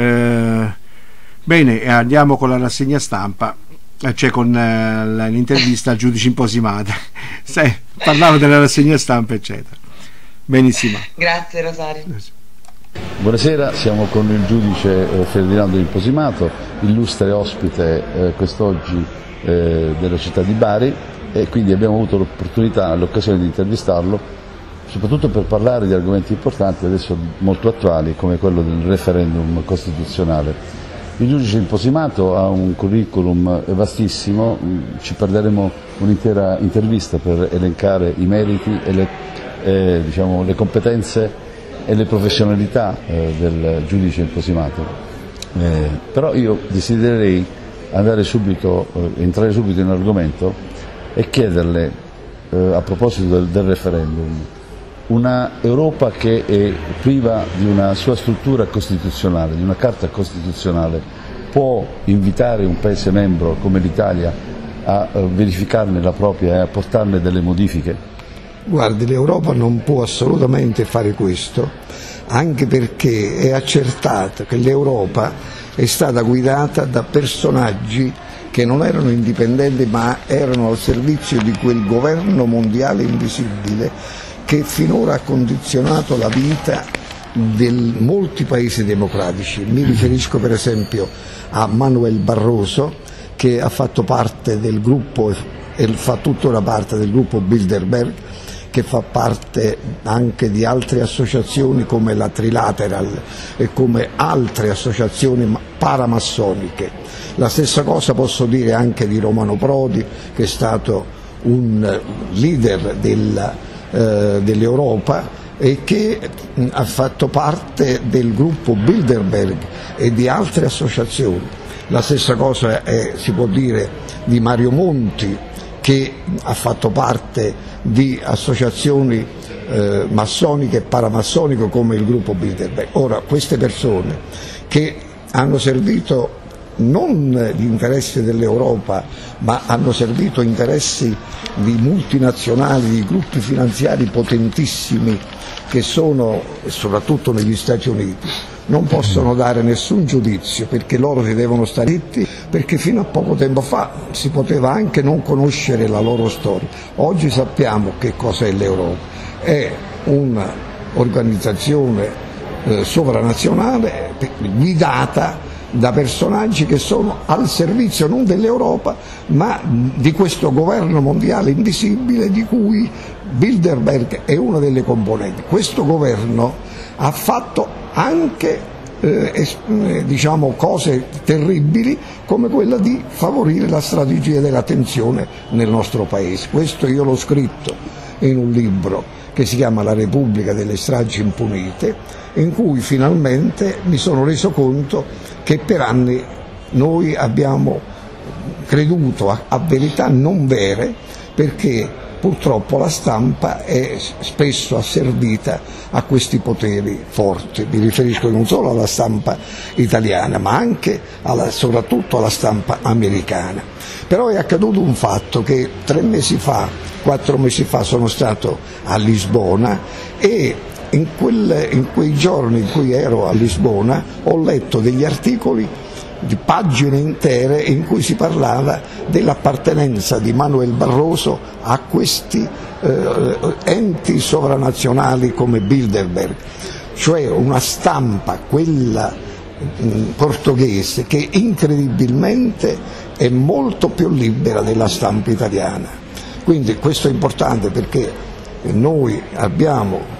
Eh, bene, andiamo con la rassegna stampa, eh, cioè con eh, l'intervista al giudice imposimata. Sai, parlavo della rassegna stampa eccetera. Benissimo. Grazie Rosario. Buonasera, siamo con il giudice eh, Ferdinando Imposimato, illustre ospite eh, quest'oggi eh, della città di Bari, e quindi abbiamo avuto l'opportunità, l'occasione di intervistarlo, soprattutto per parlare di argomenti importanti, adesso molto attuali, come quello del referendum costituzionale. Il giudice Imposimato ha un curriculum vastissimo, ci perderemo un'intera intervista per elencare i meriti e le, eh, diciamo, le competenze e le professionalità eh, del giudice Imposimato. Eh, però io desidererei andare subito, eh, entrare subito in argomento e chiederle, eh, a proposito del, del referendum, una Europa che è priva di una sua struttura costituzionale, di una carta costituzionale, può invitare un Paese membro come l'Italia a eh, verificarne la propria e a portarne delle modifiche? Guardi, l'Europa non può assolutamente fare questo, anche perché è accertato che l'Europa è stata guidata da personaggi che non erano indipendenti ma erano al servizio di quel governo mondiale invisibile che finora ha condizionato la vita di molti paesi democratici. Mi riferisco per esempio a Manuel Barroso, che ha fatto parte del gruppo e fa tuttora parte del gruppo Bilderberg, che fa parte anche di altre associazioni come la Trilateral e come altre associazioni paramassoniche. La stessa cosa posso dire anche di Romano Prodi, che è stato un leader del, eh, dell'Europa e che mh, ha fatto parte del gruppo Bilderberg e di altre associazioni. La stessa cosa è, si può dire di Mario Monti, che ha fatto parte di associazioni eh, massoniche e paramassoniche come il gruppo Bilderberg. Ora, queste persone che hanno servito non gli interessi dell'Europa, ma hanno servito interessi di multinazionali, di gruppi finanziari potentissimi che sono soprattutto negli Stati Uniti, non possono dare nessun giudizio, perché loro si devono stare zitti, perché fino a poco tempo fa si poteva anche non conoscere la loro storia. Oggi sappiamo che cos'è l'Europa, è un'organizzazione eh, sovranazionale guidata da personaggi che sono al servizio non dell'Europa ma di questo governo mondiale invisibile di cui Bilderberg è una delle componenti. Questo governo ha fatto anche eh, es- diciamo cose terribili come quella di favorire la strategia della tensione nel nostro paese. Questo io l'ho scritto in un libro che si chiama La Repubblica delle stragi impunite, in cui finalmente mi sono reso conto che per anni noi abbiamo creduto a, a verità non vere, perché purtroppo la stampa è spesso asservita a questi poteri forti. Mi riferisco non solo alla stampa italiana ma anche alla, soprattutto alla stampa americana. Però è accaduto un fatto, che tre mesi fa, quattro mesi fa sono stato a Lisbona e in, quel, in quei giorni in cui ero a Lisbona ho letto degli articoli di pagine intere in cui si parlava dell'appartenenza di Manuel Barroso a questi eh, enti sovranazionali come Bilderberg, cioè una stampa, quella portoghese che incredibilmente è molto più libera della stampa italiana. Quindi questo è importante perché noi abbiamo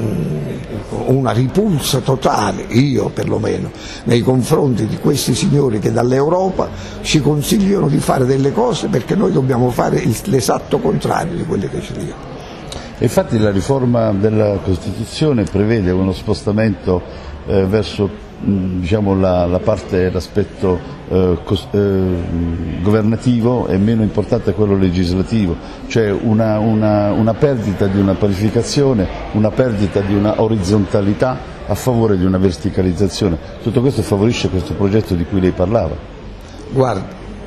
una ripulsa totale, io perlomeno, nei confronti di questi signori che dall'Europa ci consigliano di fare delle cose perché noi dobbiamo fare l'esatto contrario di quelle che ci dicono. Infatti la riforma della Costituzione prevede uno spostamento eh, verso diciamo, la, la parte, l'aspetto eh, eh, governativo è meno importante quello legislativo, cioè una, una, una perdita di una parificazione, una perdita di una orizzontalità a favore di una verticalizzazione. Tutto questo favorisce questo progetto di cui lei parlava? Guarda,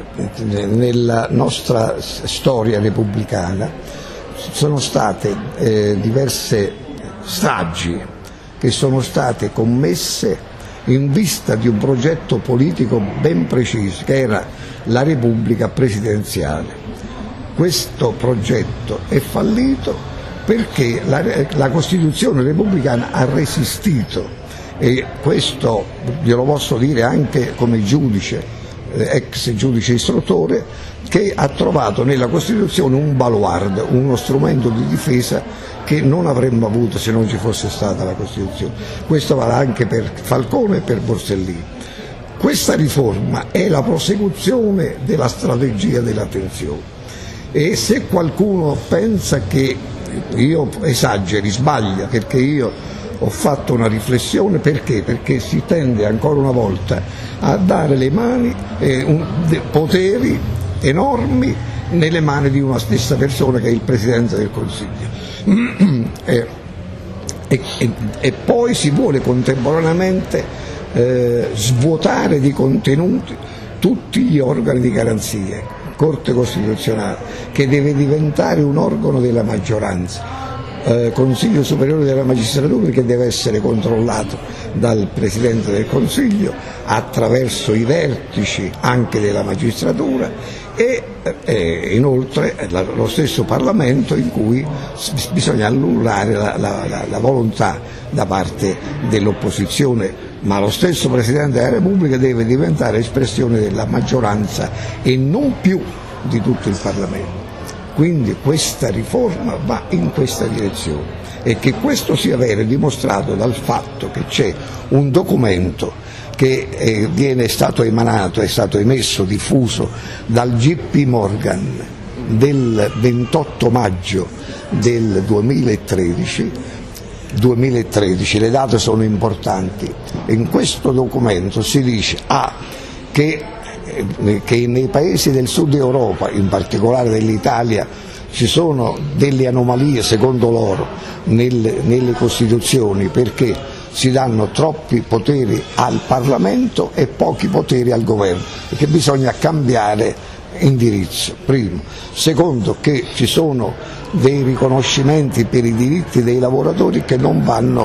nella nostra storia repubblicana sono state eh, diverse stragi che sono state commesse in vista di un progetto politico ben preciso, che era la Repubblica presidenziale. Questo progetto è fallito perché la, la Costituzione repubblicana ha resistito, e questo glielo posso dire anche come giudice, eh, ex giudice istruttore, che ha trovato nella Costituzione un baluardo, uno strumento di difesa che non avremmo avuto se non ci fosse stata la Costituzione. Questo vale anche per Falcone e per Borsellino. Questa riforma è la prosecuzione della strategia della tensione, e se qualcuno pensa che io esageri, sbaglia, perché io ho fatto una riflessione. Perché? Perché si tende ancora una volta a dare le mani, eh, un, de, poteri enormi nelle mani di una stessa persona che è il Presidente del Consiglio. E, e, e poi si vuole contemporaneamente eh, svuotare di contenuti tutti gli organi di garanzia, Corte Costituzionale, che deve diventare un organo della maggioranza, eh, Consiglio Superiore della Magistratura, che deve essere controllato dal Presidente del Consiglio attraverso i vertici anche della magistratura, e eh, inoltre la, lo stesso Parlamento, in cui s- bisogna annullare la, la, la, la volontà da parte dell'opposizione, ma lo stesso Presidente della Repubblica deve diventare espressione della maggioranza e non più di tutto il Parlamento. Quindi questa riforma va in questa direzione, e che questo sia vero è dimostrato dal fatto che c'è un documento che eh, viene stato emanato, è stato emesso, diffuso dal J P Morgan del ventotto maggio del duemilatredici, duemilatredici, le date sono importanti. In questo documento si dice ah, che, eh, che nei paesi del sud Europa, in particolare dell'Italia, ci sono delle anomalie secondo loro nelle, nelle Costituzioni, perché si danno troppi poteri al Parlamento e pochi poteri al governo, perché bisogna cambiare indirizzo, primo. Secondo, che ci sono dei riconoscimenti per i diritti dei lavoratori che non vanno,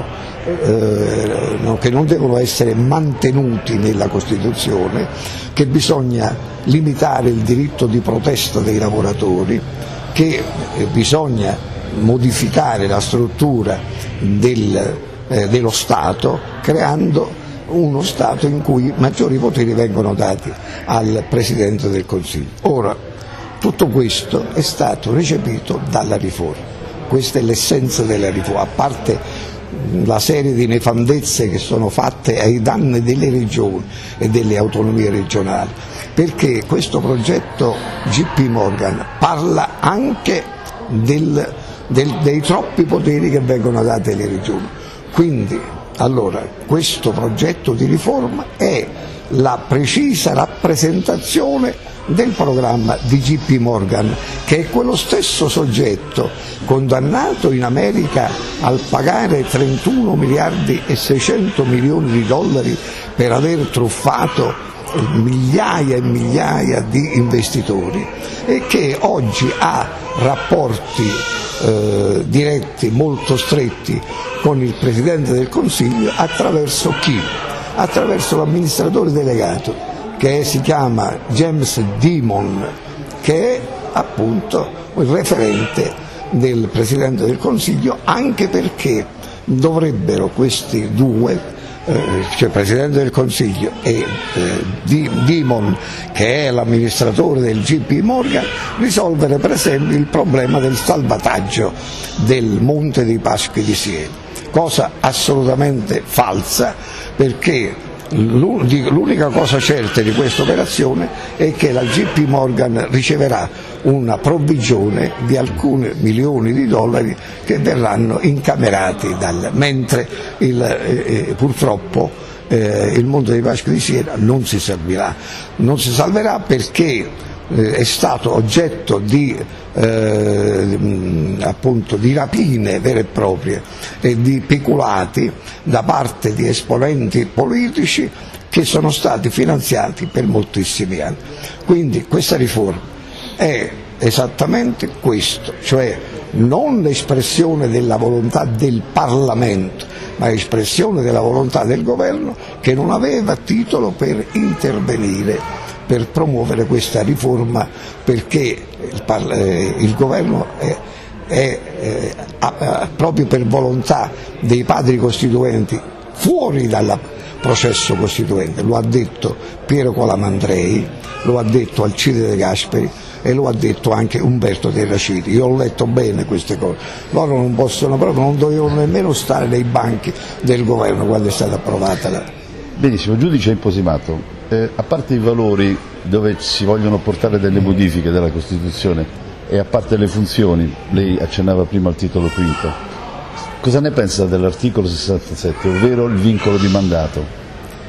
eh, no, che non devono essere mantenuti nella Costituzione, che bisogna limitare il diritto di protesta dei lavoratori, che eh, bisogna modificare la struttura del Eh, dello Stato, creando uno Stato in cui maggiori poteri vengono dati al Presidente del Consiglio. Ora, tutto questo è stato recepito dalla riforma, questa è l'essenza della riforma, a parte la serie di nefandezze che sono fatte ai danni delle regioni e delle autonomie regionali, perché questo progetto J P Morgan parla anche del, del, dei troppi poteri che vengono dati alle regioni. Quindi, allora, questo progetto di riforma è la precisa rappresentazione del programma di J P Morgan, che è quello stesso soggetto condannato in America al pagare trentuno miliardi e seicento milioni di dollari per aver truffato migliaia e migliaia di investitori, e che oggi ha rapporti eh, diretti molto stretti con il Presidente del Consiglio attraverso chi? Attraverso l'amministratore delegato, che si chiama James Dimon, che è appunto il referente del Presidente del Consiglio, anche perché dovrebbero questi due cioè Presidente del Consiglio, e eh, Dimon, che è l'amministratore del J P Morgan, risolvere per esempio il problema del salvataggio del Monte dei Paschi di Siena, cosa assolutamente falsa, perché l'unica cosa certa di questa operazione è che la J P Morgan riceverà una provvigione di alcuni milioni di dollari che verranno incamerati dal, mentre il, eh, purtroppo eh, il Monte dei Paschi di Siena non si salverà, non si salverà perché eh, è stato oggetto di eh, appunto di rapine vere e proprie e di peculati da parte di esponenti politici che sono stati finanziati per moltissimi anni. Quindi questa riforma è esattamente questo, cioè non l'espressione della volontà del Parlamento, ma l'espressione della volontà del governo, che non aveva titolo per intervenire per promuovere questa riforma, perché il, eh, il governo è, è eh, ha, proprio per volontà dei padri costituenti fuori dal processo costituente. Lo ha detto Piero Colamandrei, lo ha detto Alcide De Gasperi e lo ha detto anche Umberto Terraciti. Io ho letto bene queste cose, loro non possono proprio, non dovevano nemmeno stare nei banchi del governo quando è stata approvata la... Benissimo, giudice imposimato, eh, a parte i valori dove si vogliono portare delle modifiche della Costituzione e a parte le funzioni, lei accennava prima al titolo quinto, cosa ne pensa dell'articolo sessantasette, ovvero il vincolo di mandato?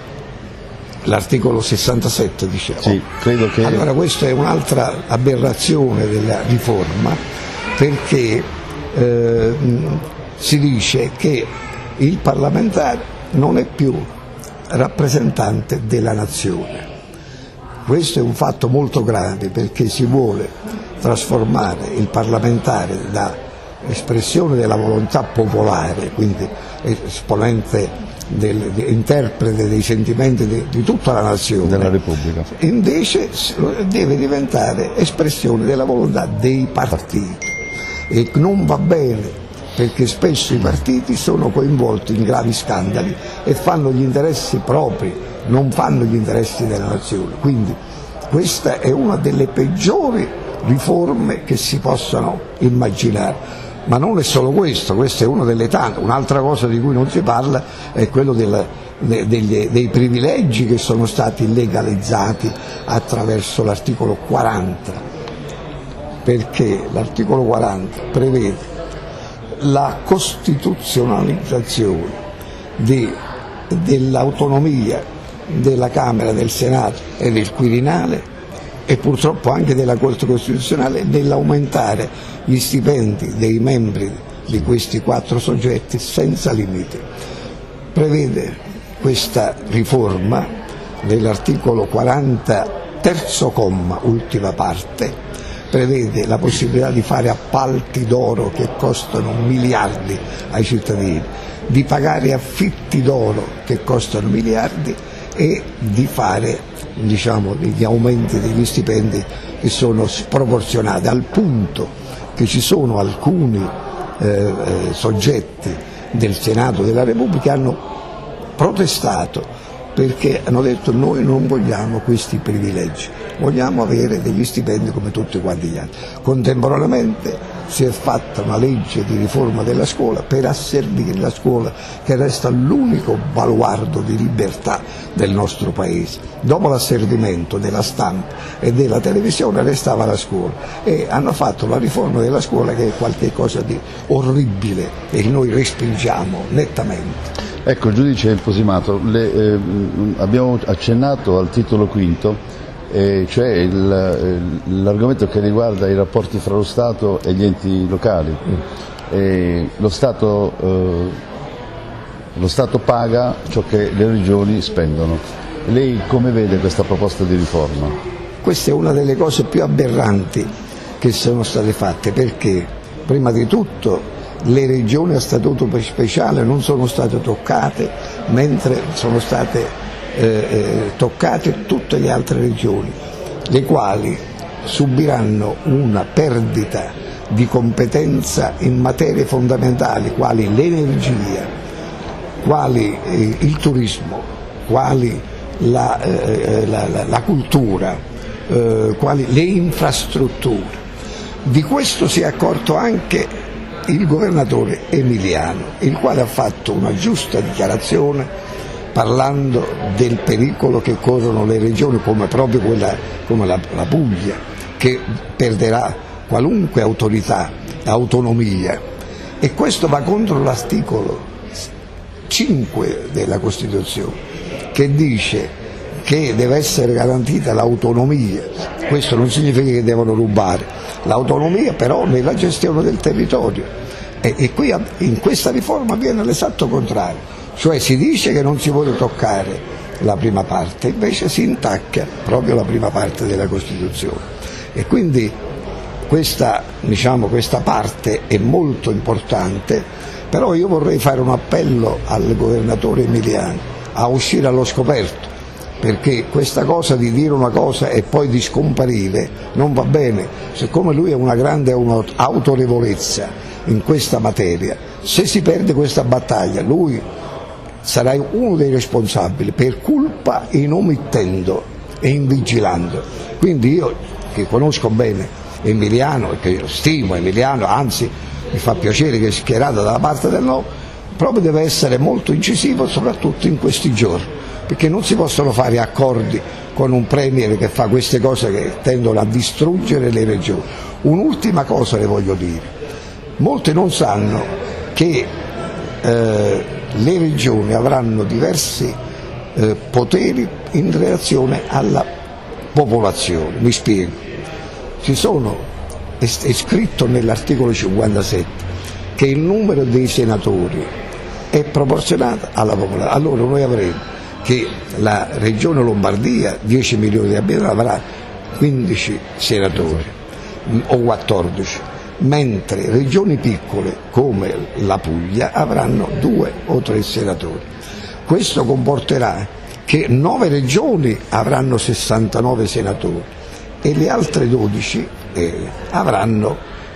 L'articolo sessantasette, diciamo. Sì, credo che... Allora questa è un'altra aberrazione della riforma, perché eh, si dice che il parlamentare non è più rappresentante della nazione. Questo è un fatto molto grave, perché si vuole trasformare il parlamentare da espressione della volontà popolare, quindi esponente del, interprete dei sentimenti di, di tutta la nazione, della Repubblica, invece deve diventare espressione della volontà dei partiti, e non va bene, perché spesso i partiti sono coinvolti in gravi scandali e fanno gli interessi propri, non fanno gli interessi della nazione. Quindi questa è una delle peggiori riforme che si possano immaginare. Ma non è solo questo, questa è una delle tante. Un'altra cosa di cui non si parla è quello del, de, degli, dei privilegi che sono stati legalizzati attraverso l'articolo quaranta, perché l'articolo quaranta prevede la costituzionalizzazione di, dell'autonomia della Camera, del Senato e del Quirinale, e purtroppo anche della Corte Costituzionale, nell'aumentare gli stipendi dei membri di questi quattro soggetti senza limite. Prevede questa riforma nell'articolo quaranta, terzo comma, ultima parte, prevede la possibilità di fare appalti d'oro che costano miliardi ai cittadini, di pagare affitti d'oro che costano miliardi e di fare, diciamo, degli aumenti degli stipendi che sono sproporzionati, al punto che ci sono alcuni eh, eh, soggetti del Senato della Repubblica che hanno protestato, perché hanno detto: noi non vogliamo questi privilegi, vogliamo avere degli stipendi come tutti quanti gli altri. Contemporaneamente si è fatta una legge di riforma della scuola per asservire la scuola, che resta l'unico baluardo di libertà del nostro Paese. Dopo l'asservimento della stampa e della televisione restava la scuola, e hanno fatto la riforma della scuola, che è qualcosa di orribile e che noi respingiamo nettamente. Ecco, giudice imposimato, le, eh, abbiamo accennato al titolo quinto, eh, cioè il, l'argomento che riguarda i rapporti fra lo Stato e gli enti locali. Eh, lo, Stato, eh, lo Stato paga ciò che le regioni spendono. Lei come vede questa proposta di riforma? Questa è una delle cose più aberranti che sono state fatte, perché prima di tutto le regioni a statuto speciale non sono state toccate, mentre sono state eh, eh, toccate tutte le altre regioni, le quali subiranno una perdita di competenza in materie fondamentali quali l'energia, quali eh, il turismo, quali la, eh, la, la, la cultura, eh, quali le infrastrutture. Di questo si è accorto anche il governatore emiliano, il quale ha fatto una giusta dichiarazione parlando del pericolo che corrono le regioni come proprio quella come la, la Puglia, che perderà qualunque autorità, autonomia, e questo va contro l'articolo cinque della Costituzione, che dice che deve essere garantita l'autonomia. Questo non significa che devono rubare l'autonomia, però nella gestione del territorio, e, e qui in questa riforma avviene l'esatto contrario, cioè si dice che non si vuole toccare la prima parte, invece si intacca proprio la prima parte della Costituzione, e quindi questa, diciamo, questa parte è molto importante. Però io vorrei fare un appello al governatore emiliano a uscire allo scoperto, perché questa cosa di dire una cosa e poi di scomparire non va bene. Siccome lui ha una grande autorevolezza in questa materia, se si perde questa battaglia lui sarà uno dei responsabili per culpa in omettendo e in vigilando. Quindi io, che conosco bene Emiliano e che stimo Emiliano, anzi mi fa piacere che è schierato dalla parte del no, proprio deve essere molto incisivo, soprattutto in questi giorni, perché non si possono fare accordi con un premier che fa queste cose che tendono a distruggere le regioni. Un'ultima cosa le voglio dire: molti non sanno che eh, le regioni avranno diversi eh, poteri in relazione alla popolazione. Mi spiego. Ci sono, è, è scritto nell'articolo cinquantasette che il numero dei senatori è proporzionato alla popolazione. Allora noi avremo che la regione Lombardia, dieci milioni di abitanti, avrà quindici senatori o quattordici, mentre regioni piccole come la Puglia avranno due o tre senatori. Questo comporterà che nove regioni avranno sessantanove senatori e le altre dodici eh, avranno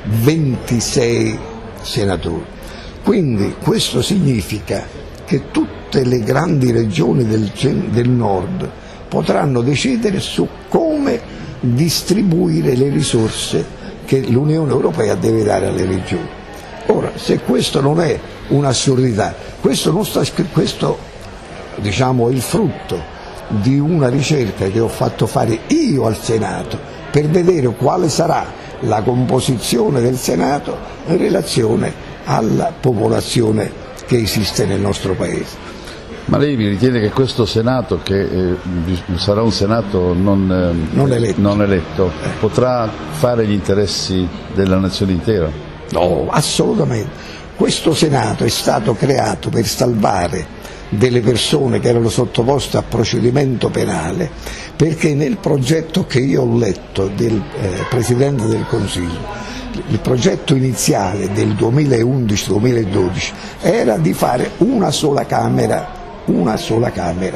ventisei senatori. Quindi questo significa che tutte le grandi regioni del, del nord potranno decidere su come distribuire le risorse che l'Unione Europea deve dare alle regioni. Ora, se questo non è un'assurdità, questo, non sta, questo diciamo, è il frutto di una ricerca che ho fatto fare io al Senato per vedere quale sarà la composizione del Senato in relazione alla popolazione che esiste nel nostro Paese. Ma lei ritiene che questo Senato, che eh, sarà un Senato non, eh, non eletto, non eletto eh. potrà fare gli interessi della nazione intera? No, assolutamente. Questo Senato è stato creato per salvare delle persone che erano sottoposte a procedimento penale, perché nel progetto che io ho letto del eh, Presidente del Consiglio, il progetto iniziale del duemilaundici duemiladodici era di fare una sola Camera, una sola Camera.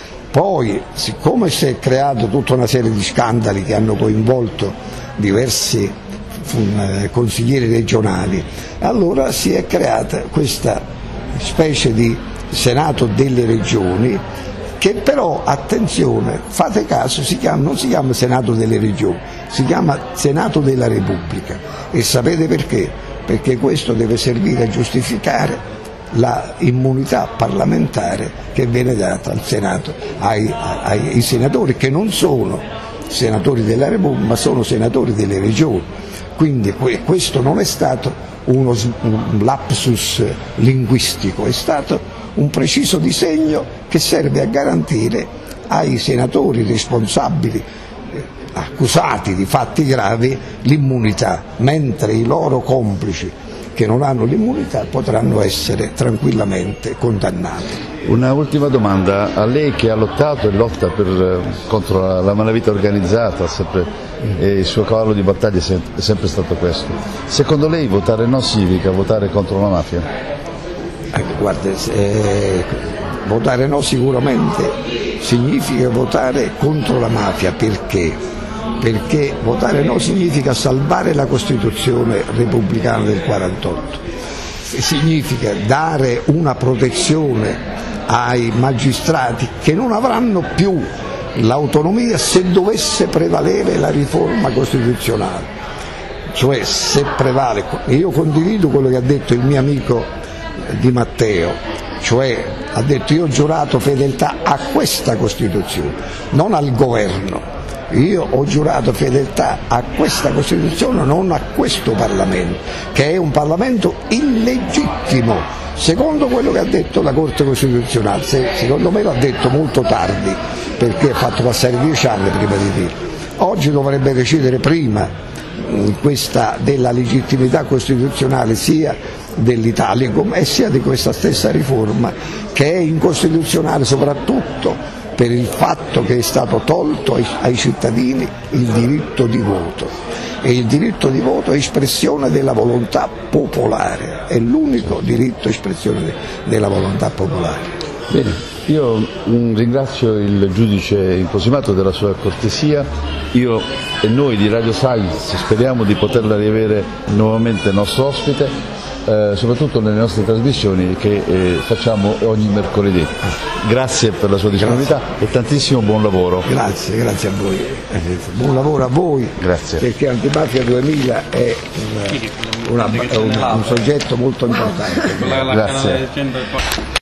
Poi, siccome si è creato tutta una serie di scandali che hanno coinvolto diversi eh, consiglieri regionali, allora si è creata questa specie di Senato delle regioni, che però, attenzione, fate caso, si chiama, non si chiama Senato delle regioni, si chiama Senato della Repubblica. E sapete perché? Perché questo deve servire a giustificare la immunità parlamentare che viene data al Senato, ai, ai, ai senatori che non sono senatori della Repubblica ma sono senatori delle regioni. Quindi questo non è stato uno, un lapsus linguistico, è stato un preciso disegno che serve a garantire ai senatori responsabili, eh, accusati di fatti gravi, l'immunità, mentre i loro complici che non hanno l'immunità potranno essere tranquillamente condannati. Una ultima domanda, a lei che ha lottato e lotta per, contro la, la malavita organizzata, sempre, e il suo cavallo di battaglia è sempre stato questo. Secondo lei votare no significa votare contro la mafia? Eh, guarda, eh, votare no sicuramente significa votare contro la mafia. Perché? Perché votare no significa salvare la Costituzione repubblicana del quarantotto. significa dare una protezione ai magistrati che non avranno più l'autonomia se dovesse prevalere la riforma costituzionale. Cioè, se prevale, io condivido quello che ha detto il mio amico Di Matteo, cioè ha detto io ho giurato fedeltà a questa Costituzione, non al governo. Io ho giurato fedeltà a questa Costituzione, non a questo Parlamento, che è un Parlamento illegittimo, secondo quello che ha detto la Corte Costituzionale. Se, secondo me l'ha detto molto tardi, perché ha fatto passare dieci anni prima di dirlo. Oggi dovrebbe decidere prima questa della legittimità costituzionale sia dell'Italicum e sia di questa stessa riforma, che è incostituzionale soprattutto per il fatto che è stato tolto ai, ai cittadini il diritto di voto, e il diritto di voto è espressione della volontà popolare, è l'unico diritto espressione de, della volontà popolare. Bene, io ringrazio il giudice Imposimato della sua cortesia. Io e noi di Radio Science speriamo di poterla riavere nuovamente nostro ospite, eh, soprattutto nelle nostre trasmissioni che eh, facciamo ogni mercoledì. Grazie per la sua disponibilità e tantissimo buon lavoro. Grazie, grazie a voi. Buon lavoro a voi. Grazie. Perché Antimafia duemila è, una, una, è un, un soggetto molto importante. Grazie.